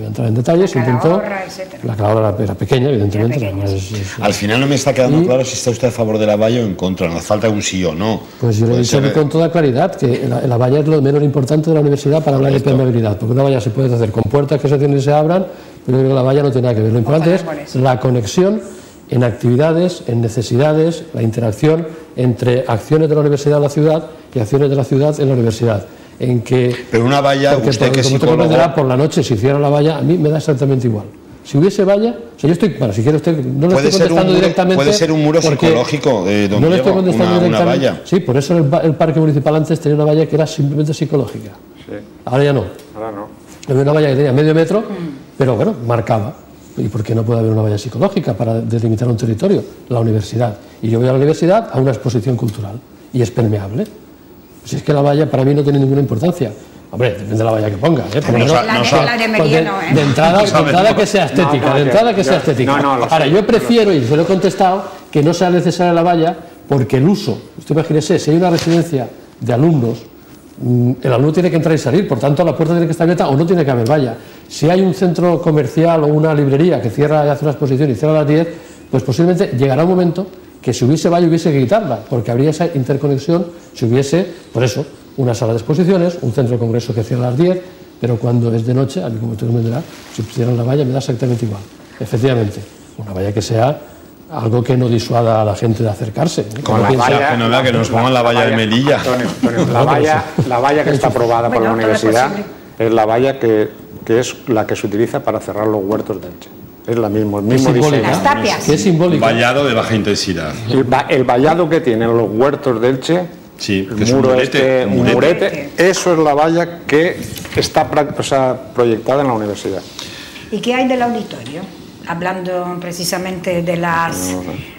entrar en detalles, la intentó... calahorra, etcétera. La calahorra era pequeña, evidentemente. Era pequeña, es, sí. es, Al final no me está quedando y, claro si está usted a favor de la valla o en contra. Nos falta un sí o no. Pues yo le he Puede dicho ser- que con toda claridad que la, la valla es lo menos importante de la universidad para hablar de Correcto. permeabilidad, porque una valla se puede hacer con puertas que se cierren y se abran, pero yo creo que la valla no tiene nada que ver. Lo importante Ojalá por es eso. la conexión en actividades, en necesidades, la interacción entre acciones de la universidad en la ciudad y acciones de la ciudad en la universidad. En que, Pero una valla, porque usted por- que es como usted psicólogo... comprenderá, por la noche, si hiciera la valla, a mí me da exactamente igual. Si hubiese valla, o sea, yo estoy, bueno, si quiere usted, no le Puede estoy ser un contestando muro- directamente. puede ser un muro porque psicológico, eh, don no le estoy Diego, contestando una- una directamente. valla. Sí, por eso el, ba- el parque municipal antes tenía una valla que era simplemente psicológica. Sí, Ahora ya no. ahora no. Había una valla que tenía medio metro, pero bueno, marcaba. ¿Y por qué no puede haber una valla psicológica para delimitar un territorio? La universidad. Y yo voy a la universidad a una exposición cultural y es permeable. Si es que la valla para mí no tiene ninguna importancia. Hombre, depende de la valla que ponga. ¿eh? Por lo No menos- sa- no La de, sa- la de pues Mería de, no, ¿eh? de entrada, No de sabe, entrada no. que sea estética, No, no, de yo- entrada que sea yo- estética. no, no, lo Ahora, sé, yo prefiero, y se lo he contestado, que no sea necesaria la valla, porque el uso, usted imagínese, si hay una residencia de alumnos, mm, el alumno tiene que entrar y salir, por tanto la puerta tiene que estar abierta o no tiene que haber valla. Si hay un centro comercial o una librería que cierra y hace una exposición y cierra a las diez, pues posiblemente llegará un momento que si hubiese valla hubiese que quitarla, porque habría esa interconexión si hubiese, por eso, una sala de exposiciones, un centro de congreso que cierra a las diez, pero cuando es de noche, a mí como usted comprenderá, si pusieran la valla me da exactamente igual. Efectivamente, una valla que sea algo que no disuada a la gente de acercarse. ¿eh? Con Como la piensa- valla, que no vea que nos pongan la valla de Melilla. Antonio, Antonio, la, valla, la valla que está aprobada por Bueno, la todo es universidad posible. es la valla que, que es la que se utiliza para cerrar los huertos de Elche. Es la mismo, el que es mismo diseño. simbólica, Las tapias. que es simbólica. Vallado de baja intensidad. El, va- el vallado que tienen los huertos de Elche, Sí, que el es un muro murete, este, un un murete. murete, eso es la valla que está pra- o sea, proyectada en la universidad. ¿Y qué hay del auditorio? Hablando precisamente de las,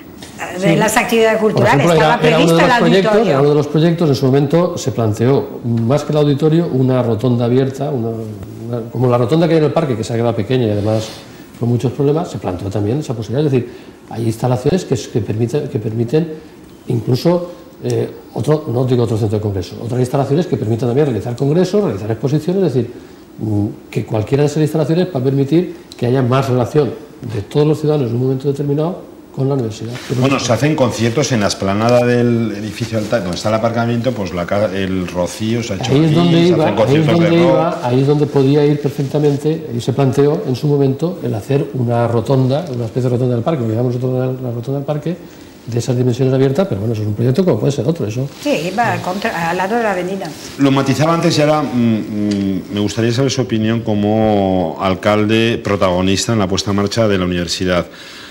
de las actividades Por culturales. ejemplo, Estaba era, era uno previsto de el los proyectos, auditorio. era uno de los proyectos, en su momento se planteó, más que el auditorio, una rotonda abierta, una- una- como la rotonda que hay en el parque, que se ha quedado pequeña y además con muchos problemas, se planteó también esa posibilidad. Es decir, hay instalaciones que, que, permiten, que permiten incluso, eh, otro, no digo otro centro de congreso, otras instalaciones que permitan también realizar congresos, realizar exposiciones, es decir, mm, que cualquiera de esas instalaciones va a permitir que haya más relación de todos los ciudadanos en un momento determinado con la universidad. Bueno, se hacen conciertos en la explanada del edificio altar, donde está el aparcamiento, pues la, ca- el Rocío se ha hecho Ahí es aquí, donde se iba, hacen ahí es conciertos donde de rock. iba, ahí es donde podía ir perfectamente, y se planteó en su momento el hacer una rotonda, una especie de rotonda del parque, lo que llamamos nosotros la rotonda del parque, de esas dimensiones abiertas, pero bueno, eso es un proyecto como puede ser otro, eso. Sí, va al, contra- al lado de la avenida. Lo matizaba antes y ahora mm, mm, me gustaría saber su opinión como alcalde protagonista en la puesta en marcha de la universidad.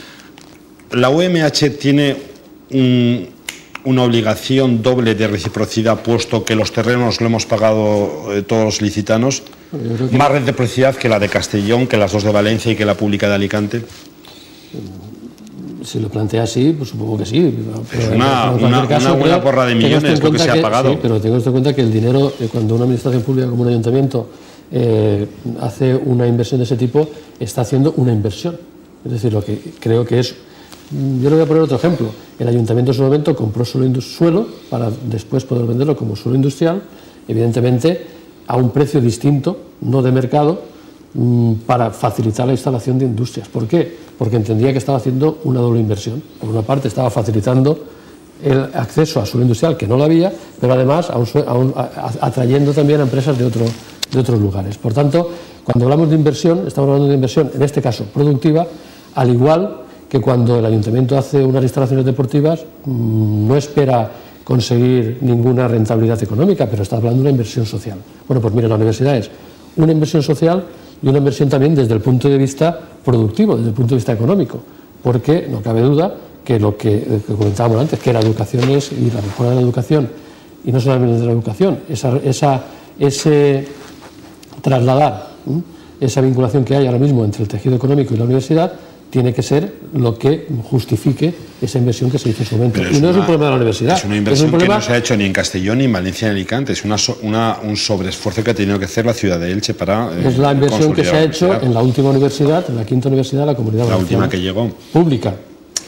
La U M H tiene un- una obligación doble de reciprocidad, puesto que los terrenos lo hemos pagado eh, todos los licitanos, Yo creo que- más reciprocidad que la de Castellón, que las dos de Valencia y que la pública de Alicante. Si lo plantea así, pues supongo que sí. Pero Es en- una- en cualquier una- una buena creo- porra de tenga millones usted en lo que cuenta se ha pagado. Sí, pero tengo usted en cuenta que el dinero, eh, cuando una administración pública como un ayuntamiento eh, hace una inversión de ese tipo, está haciendo una inversión. Es decir, lo que creo que es. Yo le voy a poner otro ejemplo. El ayuntamiento en su momento compró suelo, indus- suelo para después poder venderlo como suelo industrial, evidentemente a un precio distinto, no de mercado, mm, para facilitar la instalación de industrias. ¿Por qué? Porque entendía que estaba haciendo una doble inversión. Por una parte estaba facilitando el acceso a suelo industrial, que no lo había, pero además a un sue- a un- a- a- atrayendo también a empresas de, otro, de otros lugares. Por tanto, cuando hablamos de inversión, estamos hablando de inversión, en este caso productiva, al igual que cuando el ayuntamiento hace unas instalaciones deportivas, mmm, no espera conseguir ninguna rentabilidad económica, pero está hablando de una inversión social. Bueno, pues mire, la universidad es una inversión social y una inversión también desde el punto de vista productivo, desde el punto de vista económico, porque no cabe duda que lo que, eh, que comentábamos antes, que la educación es, y la mejora de la educación, y no solamente de la educación, esa, esa, ese trasladar, ¿m? esa vinculación que hay ahora mismo entre el tejido económico y la universidad, tiene que ser lo que justifique esa inversión que se hizo en su momento. Pero Y no una- es un problema de la universidad. Es una inversión un problema- que no se ha hecho ni en Castellón, ni en Valencia, ni en Alicante. Es una, so- una- un sobreesfuerzo que ha tenido que hacer la ciudad de Elche para. eh, Es la inversión que consolidar se ha la hecho universidad. en la última universidad, en la quinta universidad de la Comunidad La Valenciana. última que llegó. Pública.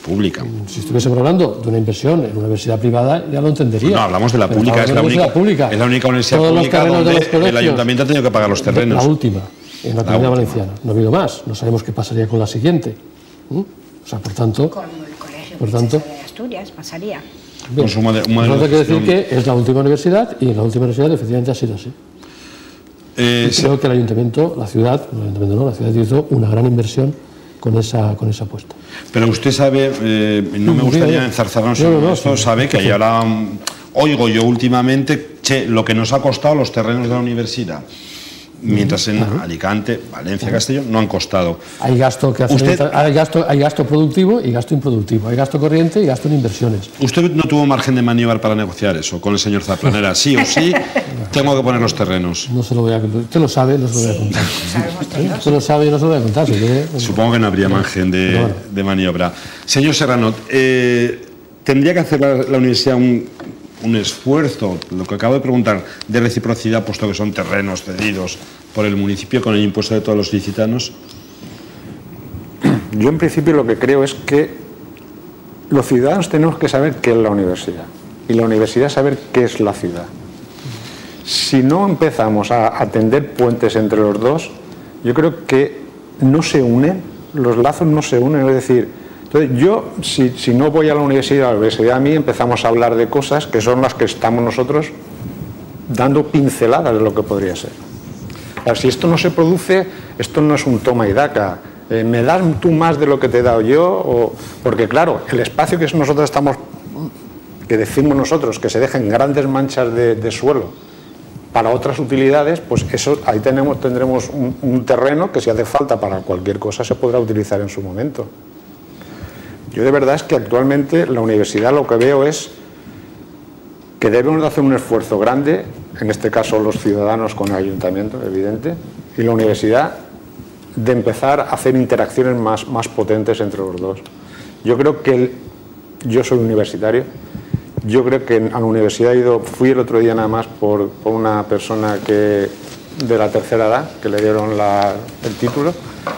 pública. Si estuviésemos hablando de una inversión en una universidad privada, ya lo entendería. No, hablamos de la pública, es la, única, pública. es la única universidad Todos pública donde colegios, el ayuntamiento ha tenido que pagar los terrenos. La última, en la Comunidad Valenciana. No ha habido más, no sabemos qué pasaría con la siguiente. ¿Mm? O sea, por tanto... Con el colegio por tanto, de Asturias pasaría. Bien, con un modelo de decir que es la última universidad y en la última universidad efectivamente ha sido así. Eh, creo sí. que el ayuntamiento, la ciudad, el ayuntamiento no, la ciudad hizo una gran inversión con esa, con esa apuesta. Pero usted sabe, eh, no me gustaría enzarzarnos en no, no, esto, sí, sabe que hay ahora, um, oigo yo últimamente, che, lo que nos ha costado los terrenos de la universidad, mientras en uh-huh. Alicante, Valencia, uh-huh. Castellón no han costado. Hay gasto que hacer, usted, hay gasto, hay gasto productivo y gasto improductivo, hay gasto corriente y gasto en inversiones. ¿Usted no tuvo margen de maniobra para negociar eso con el señor Zaplanera? Sí o sí, tengo que poner los terrenos. No se lo voy a contar. Usted lo sabe, no se lo voy a contar. Sí, usted lo sabe y no se lo voy a contar. Si quiere, supongo que no habría margen de, bueno. de maniobra. Señor Serrano, eh, ¿tendría que hacer la, la universidad un, un esfuerzo, lo que acabo de preguntar, de reciprocidad, puesto que son terrenos cedidos por el municipio con el impuesto de todos los licitanos? Yo en principio lo que creo es que los ciudadanos tenemos que saber qué es la universidad y la universidad saber qué es la ciudad. Si no empezamos a, a tender puentes entre los dos, yo creo que no se unen, los lazos no se unen, es decir, entonces yo si, si no voy a la universidad, a la universidad a mí empezamos a hablar de cosas que son las que estamos nosotros dando pinceladas de lo que podría ser. Ahora, si esto no se produce, esto no es un toma y daca. Eh, ¿Me das tú más de lo que te he dado yo? O, porque claro, el espacio que nosotros estamos, que decimos nosotros, que se dejen grandes manchas de, de suelo para otras utilidades, pues eso ahí tenemos, tendremos un, un terreno que si hace falta para cualquier cosa se podrá utilizar en su momento. Yo de verdad es que actualmente la universidad lo que veo es que debemos de hacer un esfuerzo grande, en este caso los ciudadanos con el ayuntamiento, evidente, y la universidad, de empezar a hacer interacciones más, más potentes entre los dos. Yo creo que, el, yo soy universitario, yo creo que a la universidad he ido, fui el otro día nada más por, por una persona que de la tercera edad, que le dieron la, el título,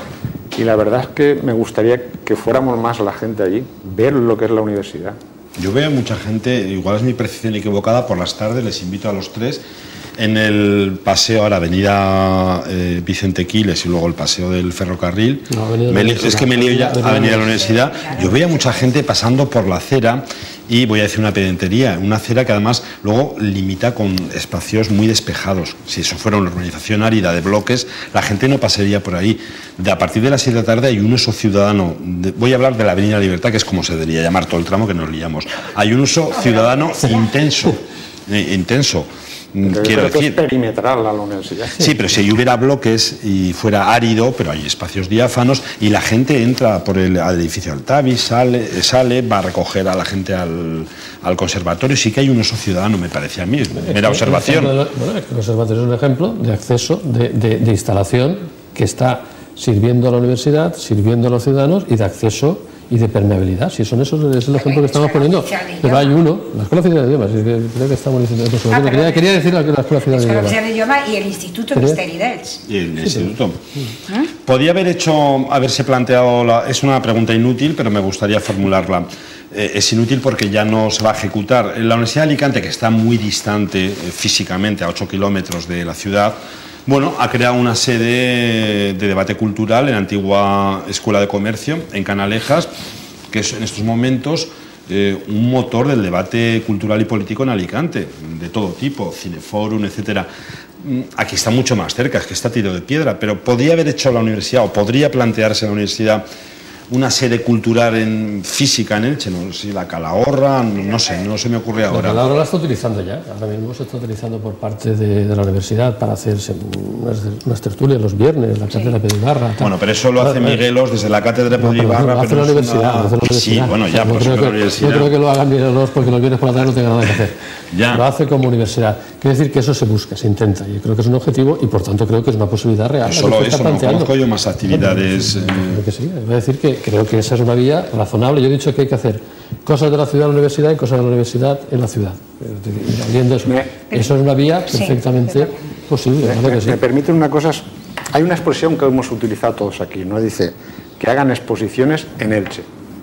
y la verdad es que me gustaría que fuéramos más la gente allí, ver lo que es la universidad. Yo veo mucha gente, igual es mi percepción equivocada, por las tardes les invito a los tres en el paseo a la avenida eh, Vicente Quiles y luego el paseo del ferrocarril. No, me, es que me lío ya, avenida de la universidad. Yo veía mucha gente pasando por la acera y voy a decir una pedantería, una acera que además luego limita con espacios muy despejados. Si eso fuera una urbanización árida de bloques, la gente no pasaría por ahí. De, a partir de las siete de la tarde hay un uso ciudadano, de, voy a hablar de la Avenida Libertad, que es como se debería llamar todo el tramo que nos liamos. Hay un uso ciudadano intenso, eh, intenso. Pero quiero decir, que es perimetral la universidad. Sí, pero si hubiera bloques y fuera árido, pero hay espacios diáfanos y la gente entra por el al edificio Altavi, sale, sale, va a recoger a la gente al, al conservatorio. Sí que hay un uso ciudadano, me parece a mí, mera observación. Bueno, el conservatorio es un ejemplo de acceso, de, de, de instalación que está sirviendo a la universidad, sirviendo a los ciudadanos y de acceso y de permeabilidad. Si son esos, es el ejemplo que estamos poniendo. Pero hay uno, la Escuela Oficial de Idiomas, creo que estamos diciendo eso. Ah, quería, quería decir la, la Escuela Oficial de Idiomas. La Escuela Oficial de Idiomas y el Instituto Misteridells. Y el Instituto. ¿Eh? Podría haber hecho, haberse planteado, la, es una pregunta inútil, pero me gustaría formularla. Eh, es inútil porque ya no se va a ejecutar. La Universidad de Alicante, que está muy distante eh, físicamente, a ocho kilómetros de la ciudad, bueno, ha creado una sede de debate cultural en la antigua Escuela de Comercio, en Canalejas, que es en estos momentos eh, un motor del debate cultural y político en Alicante, de todo tipo, Cineforum, etcétera. Aquí está mucho más cerca, es que está tiro de piedra, pero podría haber hecho la universidad, o podría plantearse la universidad, una sede cultural en física en Elche, no sé si la Calahorra, no sé, no se me ocurre ahora. La Calahorra la está utilizando ya, ahora mismo se está utilizando por parte de, de la universidad para hacer unas, unas tertulias los viernes, la cátedra Pedro Ibarra. Bueno, pero eso lo hace Miguelos desde la cátedra Pedro Ibarra. Lo hace la universidad, lo hace la universidad. Sí, bueno, ya, por eso la universidad. Yo creo que lo hagan Miguelos porque los viernes por la tarde no tengan nada que hacer. Ya. Lo hace como universidad. Quiere decir que eso se busca, se intenta, y creo que es un objetivo y por tanto creo que es una posibilidad real. No solo eso, no conozco yo más actividades. Bueno, eh... Creo que sí, voy a decir que creo que esa es una vía razonable. Yo he dicho que hay que hacer cosas de la ciudad en la universidad y cosas de la universidad en la ciudad. Viendo eso. Me, eso es una vía perfectamente sí, posible. Me, ¿no? me, sí. me permite una cosa, hay una expresión que hemos utilizado todos aquí, ¿no? Dice que hagan exposiciones en Elche.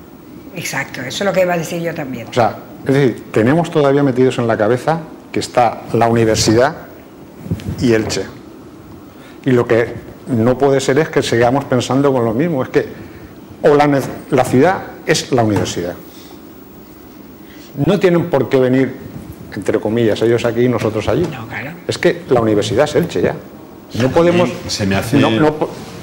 Exacto, eso es lo que iba a decir yo también. O sea, es decir, tenemos todavía metidos en la cabeza que está la universidad y Elche. Y lo que no puede ser es que sigamos pensando con lo mismo. Es que o la, la ciudad es la universidad. No tienen por qué venir, entre comillas, ellos aquí y nosotros allí. No, claro. Es que la universidad es Elche ya. No podemos... Se me hace... No, no,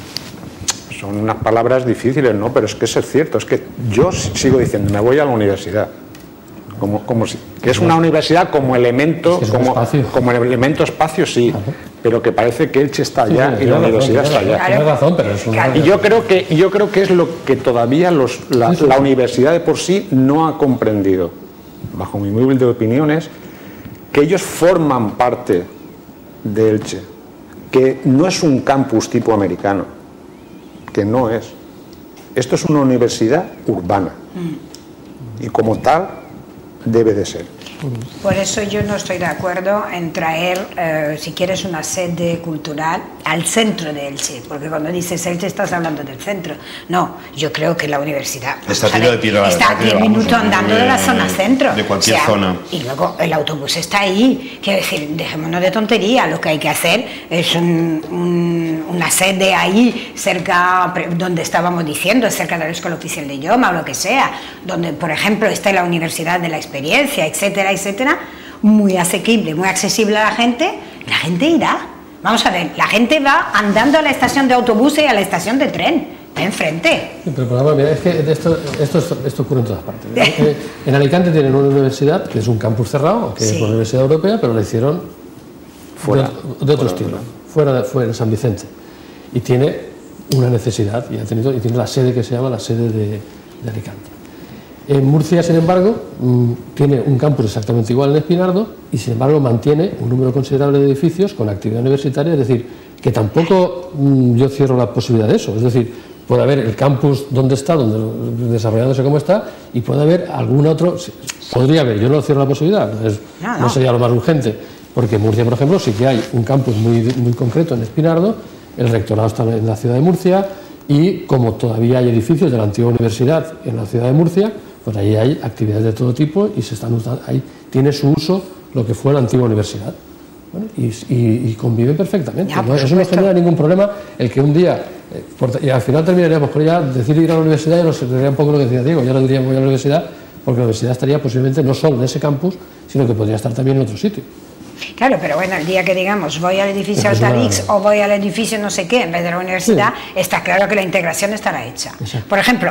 son unas palabras difíciles, ¿no? Pero es que eso es cierto. Es que yo sigo diciendo, me voy a la universidad. Como, como si, que es una universidad como elemento, es que es como, espacio. como elemento espacio, sí, ajá, pero que parece que Elche está allá, sí, y la universidad razón, está allá. Tienes razón, pero es una... Y yo creo que, yo creo que es lo que todavía los, la, sí, sí. la universidad de por sí no ha comprendido, bajo mi humilde opinión, es que ellos forman parte de Elche, que no es un campus tipo americano, que no es. Esto es una universidad urbana mm. y como tal debe de ser. Por eso yo no estoy de acuerdo en traer, eh, si quieres, una sede cultural al centro de Elche, porque cuando dices Elche estás hablando del centro. No, yo creo que la universidad está a de tiro, está a diez minutos andando de, de la zona centro. De cualquier o sea, zona. Y luego el autobús está ahí. Quiero decir, dejémonos de tontería. Lo que hay que hacer es un, un, una sede ahí, cerca, donde estábamos diciendo, cerca de la Escuela Oficial de Idioma o lo que sea, donde, por ejemplo, está la Universidad de la Experiencia, etcétera, etcétera, muy asequible, muy accesible a la gente, la gente irá. Vamos a ver, la gente va andando a la estación de autobuses y a la estación de tren, está enfrente. Sí, pero por ejemplo, mira, es que esto, esto, esto ocurre en todas partes. Eh, en Alicante tienen una universidad que es un campus cerrado, que sí. es una universidad europea, pero la hicieron fuera, de, de otro fuera, estilo, fuera de fuera, en San Vicente. Y tiene una necesidad, y, ha tenido, y tiene la sede que se llama la sede de, de Alicante. En Murcia, sin embargo, tiene un campus exactamente igual en Espinardo y, sin embargo, mantiene un número considerable de edificios con actividad universitaria, es decir, que tampoco yo cierro la posibilidad de eso. Es decir, puede haber el campus donde está, donde, desarrollándose como está, y puede haber algún otro, podría haber, yo no cierro la posibilidad, es, no, no. no sería lo más urgente, porque en Murcia, por ejemplo, sí que hay un campus muy, muy concreto en Espinardo, el rectorado está en la ciudad de Murcia, y como todavía hay edificios de la antigua universidad en la ciudad de Murcia, pues ahí hay actividades de todo tipo y se están usando, ahí tiene su uso lo que fue la antigua universidad. Bueno, y, y, y conviven perfectamente. Ya, ¿no? Eso no genera ningún problema el que un día, eh, por, y al final terminaríamos por ya decir ir a la universidad, y nos sería un poco lo que decía Diego, ya no diríamos voy a la universidad, porque la universidad estaría posiblemente no solo en ese campus, sino que podría estar también en otro sitio. Claro, pero bueno, el día que digamos voy al edificio Altarix una... o voy al edificio no sé qué en vez de la universidad, sí. está claro que la integración estará hecha. Exacto. Por ejemplo,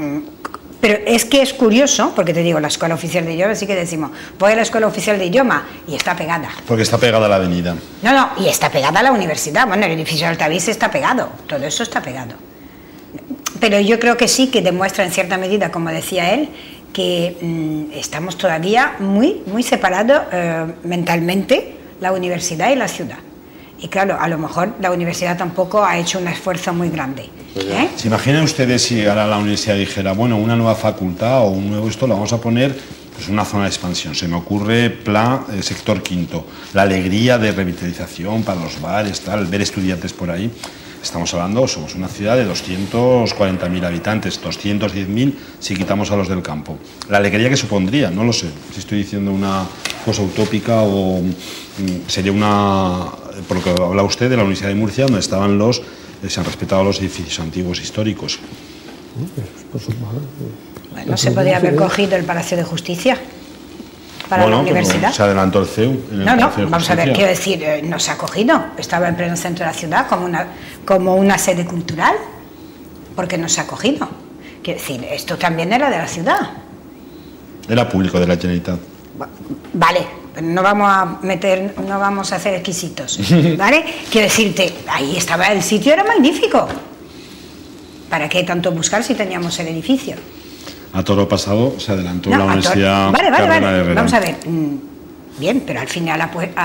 pero es que es curioso, porque te digo, la Escuela Oficial de Idioma, sí que decimos, voy a la Escuela Oficial de Idioma y está pegada. Porque está pegada a la avenida. No, no, y está pegada a la universidad. Bueno, el edificio Altavix está pegado, todo eso está pegado. Pero yo creo que sí que demuestra en cierta medida, como decía él, que mmm, estamos todavía muy, muy separados eh, mentalmente, la universidad y la ciudad. Y claro, a lo mejor la universidad tampoco ha hecho un esfuerzo muy grande. ¿eh? ¿Se imaginan ustedes si ahora la universidad dijera, bueno, una nueva facultad o un nuevo esto, lo vamos a poner pues, en una zona de expansión? Se me ocurre Pla, eh, sector quinto, la alegría de revitalización para los bares, tal, ver estudiantes por ahí. Estamos hablando, somos una ciudad de doscientos cuarenta mil habitantes, doscientos diez mil si quitamos a los del campo. La alegría que supondría, no lo sé, si estoy diciendo una cosa utópica o mm, sería una... Por lo que habla usted de la Universidad de Murcia, donde estaban los, eh, se han respetado los edificios antiguos históricos. Por supuesto. Bueno, se podría haber cogido el Palacio de Justicia para bueno, la universidad. Se adelantó el C E U. En el no, no, Palacio de vamos a ver, quiero decir, eh, no se ha cogido. Estaba en pleno centro de la ciudad como una, como una sede cultural, porque no se ha cogido. Quiero decir, esto también era de la ciudad. Era público de la Generalitat. Vale. No vamos a meter, no vamos a hacer exquisitos, ¿vale? Quiero decirte, ahí estaba, el sitio era magnífico. ¿Para qué tanto buscar si teníamos el edificio? A toro pasado se adelantó no, la Universidad. Vale, vale, vale. Vamos a ver. Bien, pero al final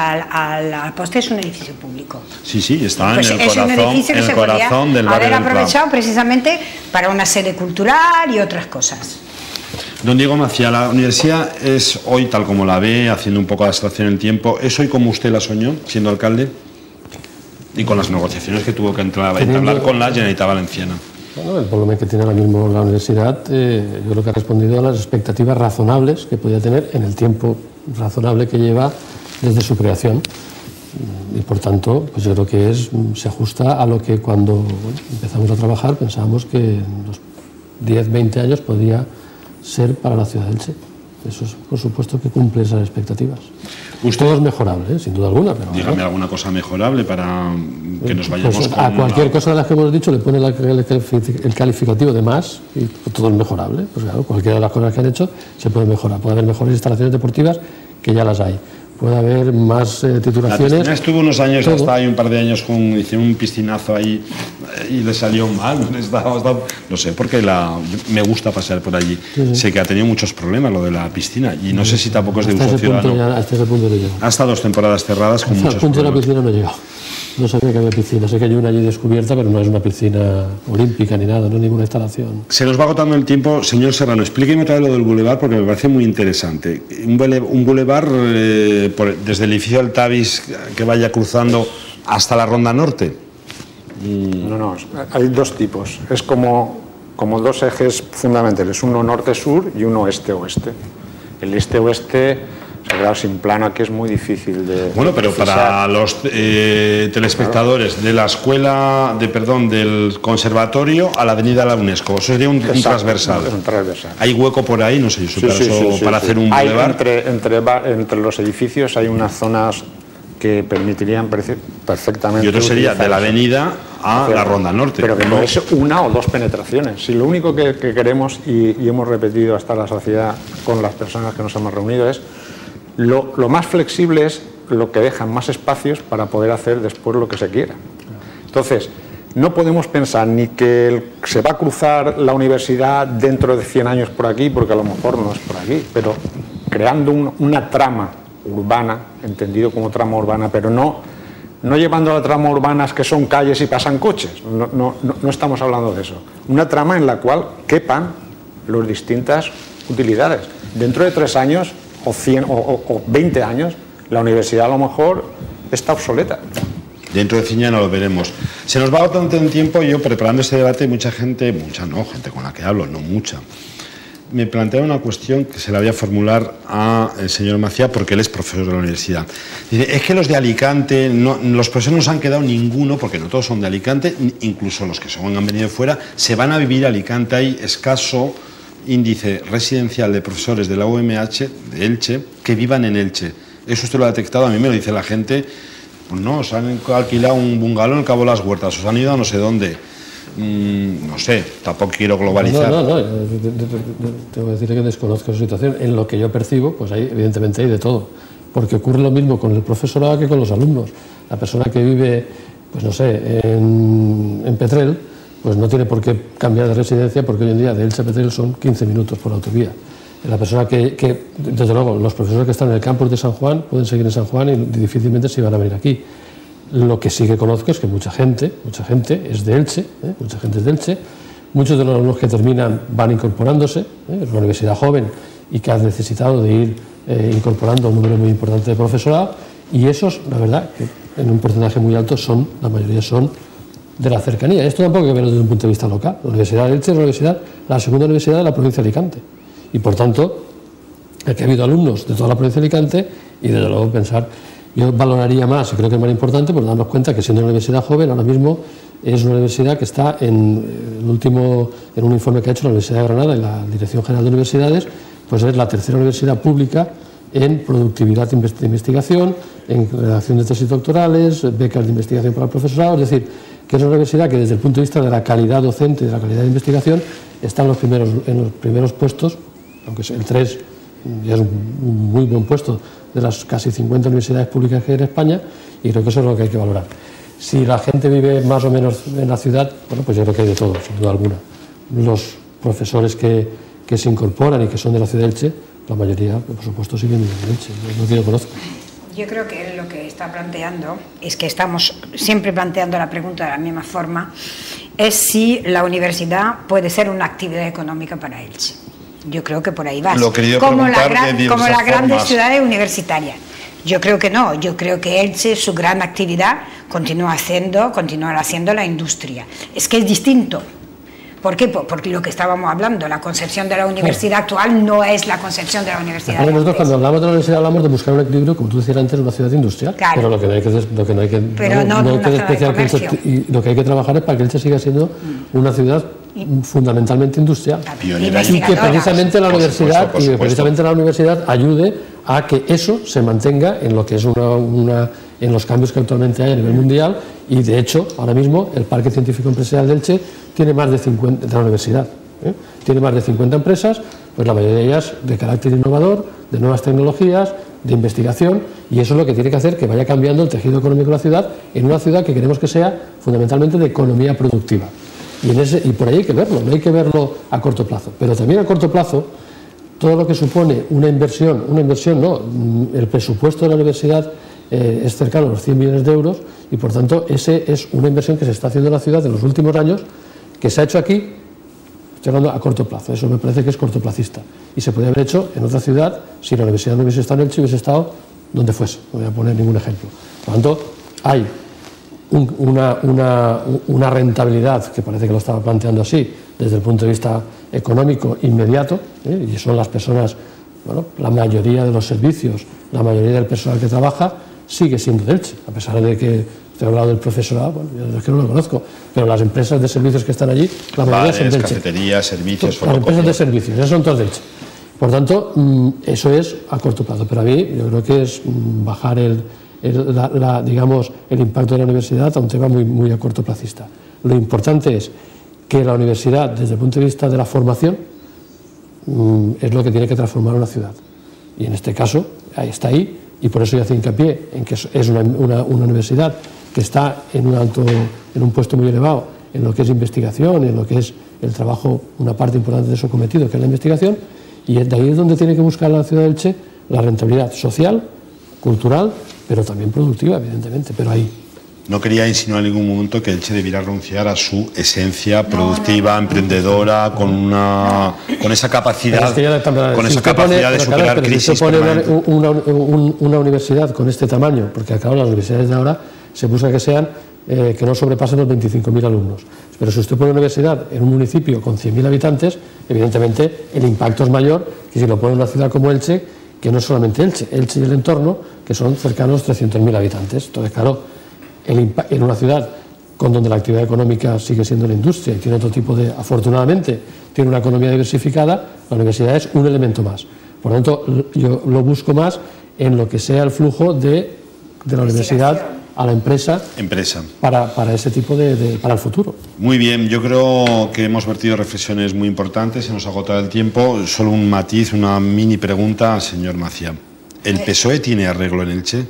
a la poste es un edificio público. Sí, sí, está pues en el es corazón, un edificio que en el se corazón del barrio. Haber aprovechado precisamente para una sede cultural y otras cosas. Don Diego Macía, la universidad es hoy tal como la ve, haciendo un poco de abstracción en el tiempo, ¿es hoy como usted la soñó, siendo alcalde? Y con las negociaciones que tuvo que entrar, entablar con la Generalitat Valenciana. Bueno, el volumen que tiene ahora mismo la universidad, eh, yo creo que ha respondido a las expectativas razonables que podía tener en el tiempo razonable que lleva desde su creación. Y por tanto, pues yo creo que es, se ajusta a lo que cuando bueno, empezamos a trabajar pensábamos que en los diez, veinte años podría ser para la ciudad de Elche. Eso es, por supuesto, que cumple esas expectativas. Usted, todo es mejorable, ¿eh? Sin duda alguna. Pero, dígame ¿no? alguna cosa mejorable para que nos vayamos pues, con a cualquier una... cosa de las que hemos dicho le pone la, el calificativo de más y todo es mejorable. Pues claro, cualquiera de las cosas que han hecho se puede mejorar. Puede haber mejores instalaciones deportivas, que ya las hay. Puede haber más eh, titulaciones. La piscina estuvo unos años, todo. hasta ahí un par de años, con hicieron un piscinazo ahí y le salió mal. Estaba, estaba, no sé, porque la, me gusta pasear por allí. Sí, sí. Sé que ha tenido muchos problemas lo de la piscina y no sé si tampoco es de uso ciudadano. Ya, hasta ese punto no llegó. Hasta dos temporadas cerradas con hasta muchos el punto problemas. de la piscina no llegó. No sabía que había piscina. Sé que hay una allí descubierta, pero no es una piscina olímpica ni nada, no es ninguna instalación. Se nos va agotando el tiempo. Señor Serrano, explíqueme otra vez lo del bulevar porque me parece muy interesante. Un, bule, un bulevar eh, por, desde el edificio del Tavis que vaya cruzando hasta la Ronda Norte. No, no, hay dos tipos. Es como, como dos ejes fundamentales, uno norte-sur y uno este-oeste. El este-oeste... Claro, sin plano aquí es muy difícil de... Bueno, pero precisar. Para los eh, telespectadores claro. de la escuela, de perdón, del conservatorio a la avenida de la UNESCO, eso sería un, un transversal. Un transversal. ¿Hay hueco por ahí? No sé, yo sí, sí, eso, sí, sí, para sí. hacer un hay bulevar. Entre, entre, entre los edificios hay unas zonas que permitirían perfectamente... Y otro sería de la avenida a pero, la Ronda Norte. Pero que no es una o dos penetraciones. Si lo único que, que queremos, y, y hemos repetido hasta la saciedad con las personas que nos hemos reunido, es Lo, lo más flexible es lo que dejan más espacios para poder hacer después lo que se quiera. Entonces, no podemos pensar ni que el, se va a cruzar la universidad dentro de cien años por aquí, porque a lo mejor no es por aquí, pero creando un, una trama urbana, entendido como trama urbana, pero no, no llevando a la trama urbana que son calles y pasan coches, no, no, no, no estamos hablando de eso. Una trama en la cual quepan las distintas utilidades. Dentro de tres años... O, cien, o, o, o veinte años, la universidad a lo mejor está obsoleta. Dentro de cien años no lo veremos. Se nos va agotando el tiempo. Yo preparando este debate, mucha gente, mucha no, gente con la que hablo, no mucha, me plantea una cuestión que se la voy a formular al señor Macía, porque él es profesor de la universidad. Dice, es que los de Alicante, no, los profesores no se han quedado ninguno, porque no todos son de Alicante, incluso los que son, han venido de fuera, se van a vivir a Alicante. Hay escaso índice residencial de profesores de la U M H, de Elche, que vivan en Elche. Eso usted lo ha detectado, a mí me lo dice la gente. Pues no, os han alquilado un bungalow en el Cabo de las Huertas, os han ido a no sé dónde. Mm, no sé, tampoco quiero globalizar. No, no, no, tengo que decir que desconozco su situación. En lo que yo percibo, pues hay, evidentemente hay de todo. Porque ocurre lo mismo con el profesorado que con los alumnos. La persona que vive, pues no sé, en, en Petrel, pues no tiene por qué cambiar de residencia, porque hoy en día de Elche a Petrel son quince minutos por autovía. La persona que, que, desde luego, los profesores que están en el campus de San Juan pueden seguir en San Juan y difícilmente se van a venir aquí. Lo que sí que conozco es que mucha gente, mucha gente es de Elche, ¿eh? mucha gente es de Elche, muchos de los alumnos que terminan van incorporándose, ¿eh? es una universidad joven y que ha necesitado de ir eh, incorporando un número muy importante de profesorado, y esos, la verdad, que en un porcentaje muy alto son, la mayoría son de la cercanía. Esto tampoco hay que verlo desde un punto de vista local. La Universidad de Elche es la, universidad, la segunda universidad de la provincia de Alicante. Y por tanto, aquí ha habido alumnos de toda la provincia de Alicante y desde luego pensar, yo valoraría más, y creo que es más importante, por darnos cuenta que siendo una universidad joven, ahora mismo es una universidad que está en el último, en un informe que ha hecho la Universidad de Granada y la Dirección General de Universidades, pues es la tercera universidad pública en productividad de investigación, en redacción de tesis doctorales, becas de investigación para el profesorado, es decir, que es una universidad que desde el punto de vista de la calidad docente y de la calidad de investigación está en los primeros, en los primeros puestos, aunque el tres ya es un muy buen puesto de las casi cincuenta universidades públicas que hay en España, y creo que eso es lo que hay que valorar. Si la gente vive más o menos en la ciudad, bueno, pues yo creo que hay de todo, sin duda alguna. Los profesores que, que se incorporan y que son de la ciudad de Elche, la mayoría, por supuesto, siguen viviendo en Elche, no que yo conozco. Yo creo que lo que está planteando es que estamos siempre planteando la pregunta de la misma forma, es si la universidad puede ser una actividad económica para Elche. Yo creo que por ahí va. Lo quería como la preguntar gran, de como las grandes formas. ciudades universitarias. Yo creo que no. Yo creo que Elche, su gran actividad, continúa haciendo, continuará haciendo la industria. Es que es distinto. ¿Por qué? Porque lo que estábamos hablando, la concepción de la universidad actual no es la concepción de la universidad. Nosotros cuando hablamos de la universidad hablamos de buscar un equilibrio, como tú decías antes, en una ciudad industrial. Claro. Pero lo que no hay que, lo que no hay que, Pero no, no, no hay que despreciar que Elche, y lo que hay que trabajar es para que Elche siga siendo mm. una ciudad fundamentalmente industrial. Pionera y que precisamente la por universidad supuesto, por y que supuesto. precisamente la universidad ayude a que eso se mantenga en lo que es una, una en los cambios que actualmente hay a nivel mundial, y de hecho ahora mismo el Parque Científico Empresarial de Elche tiene más de cincuenta de la universidad, ¿eh? tiene más de cincuenta empresas, pues la mayoría de ellas de carácter innovador, de nuevas tecnologías, de investigación, y eso es lo que tiene que hacer que vaya cambiando el tejido económico de la ciudad en una ciudad que queremos que sea fundamentalmente de economía productiva. Y, en ese, y por ahí hay que verlo, no hay que verlo a corto plazo, pero también a corto plazo todo lo que supone una inversión, una inversión no, el presupuesto de la universidad eh, es cercano a los cien millones de euros, y por tanto ese es una inversión que se está haciendo en la ciudad en los últimos años, que se ha hecho aquí, estoy hablando a corto plazo, eso me parece que es cortoplacista, y se podría haber hecho en otra ciudad si la universidad no hubiese estado en Elche, hubiese estado donde fuese, no voy a poner ningún ejemplo. Por lo tanto, hay un, una, una, una rentabilidad, que parece que lo estaba planteando así, desde el punto de vista económico inmediato, ¿eh? y son las personas, bueno, la mayoría de los servicios, la mayoría del personal que trabaja sigue siendo de Elche, a pesar de que usted ha hablado del profesorado, bueno, yo es que no lo conozco, pero las empresas de servicios que están allí, la mayoría Bares, son de Elche. cafeterías, servicios, las empresas de servicios, esas son todas de Elche. Por tanto, eso es a corto plazo, pero a mí yo creo que es bajar el, el, la, la, digamos, el impacto de la universidad a un tema muy, muy a corto placista. Lo importante es que la universidad, desde el punto de vista de la formación, es lo que tiene que transformar una ciudad. Y en este caso, ahí está ahí, y por eso yo hacía hincapié en que es una, una, una universidad que está en un, alto, en un puesto muy elevado en lo que es investigación, en lo que es el trabajo, una parte importante de su cometido, que es la investigación, y de ahí es donde tiene que buscar la ciudad de Elche la rentabilidad social, cultural, pero también productiva, evidentemente, pero ahí. No quería insinuar en ningún momento que Elche debiera renunciar a su esencia productiva, no, no, no. emprendedora, con una con esa capacidad, es que ya con si esa capacidad pone, de superar claro, crisis. Si se pone una, una, una, una universidad con este tamaño, porque acá las universidades de ahora se busca que sean eh, que no sobrepasen los veinticinco mil alumnos. Pero si usted pone una universidad en un municipio con cien mil habitantes, evidentemente el impacto es mayor que si lo pone en una ciudad como Elche, que no es solamente Elche, Elche y el entorno, que son cercanos a los trescientos mil habitantes. Entonces, claro, el, en una ciudad con donde la actividad económica sigue siendo la industria y tiene otro tipo de, afortunadamente, tiene una economía diversificada, la universidad es un elemento más. Por lo tanto, yo lo busco más en lo que sea el flujo de, de la universidad a la empresa, empresa. Para, para ese tipo de, de, para el futuro. Muy bien, yo creo que hemos vertido reflexiones muy importantes, se nos ha agotado el tiempo. Solo un matiz, una mini pregunta al señor Macià. ¿El P S O E tiene arreglo en Elche?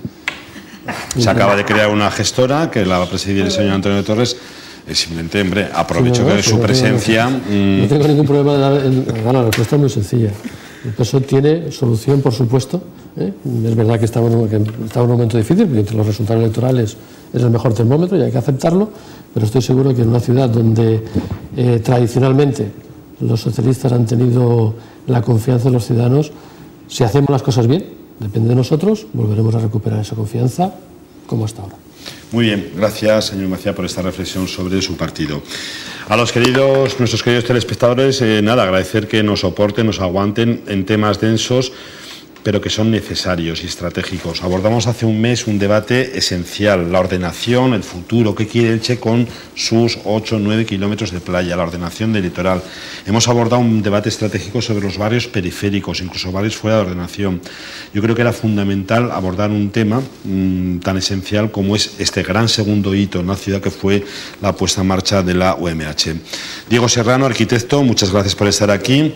Se acaba de crear una gestora que la va a presidir el señor Antonio Torres. Es simplemente, hombre, aprovecho sí, no, no, que su presencia... No, no tengo ningún problema de dar... Bueno, la respuesta es muy sencilla. El P S O E tiene solución, por supuesto. ¿eh? Es verdad que estamos en, que estamos en un momento difícil, porque entre los resultados electorales es el mejor termómetro y hay que aceptarlo, pero estoy seguro que en una ciudad donde eh, tradicionalmente los socialistas han tenido la confianza de los ciudadanos, si hacemos las cosas bien, depende de nosotros, volveremos a recuperar esa confianza como hasta ahora. Muy bien, gracias señor Macià por esta reflexión sobre su partido. A los queridos, nuestros queridos telespectadores, eh, nada, agradecer que nos soporten, nos aguanten en temas densos, pero que son necesarios y estratégicos. Abordamos hace un mes un debate esencial, la ordenación, el futuro, qué quiere Elche con sus ocho o nueve kilómetros de playa, la ordenación del litoral. Hemos abordado un debate estratégico sobre los barrios periféricos, incluso barrios fuera de ordenación. Yo creo que era fundamental abordar un tema mmm, tan esencial como es este gran segundo hito en la ciudad, que fue la puesta en marcha de la U M H. Diego Serrano, arquitecto, muchas gracias por estar aquí.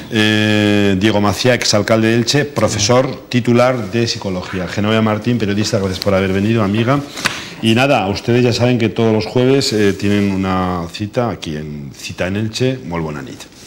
Eh, Diego Macià, exalcalde de Elche, profesor titular de Psicología. Genoveva Martín, periodista, gracias por haber venido, amiga. Y nada, ustedes ya saben que todos los jueves eh, tienen una cita aquí en Cita en Elche. Molt bona nit.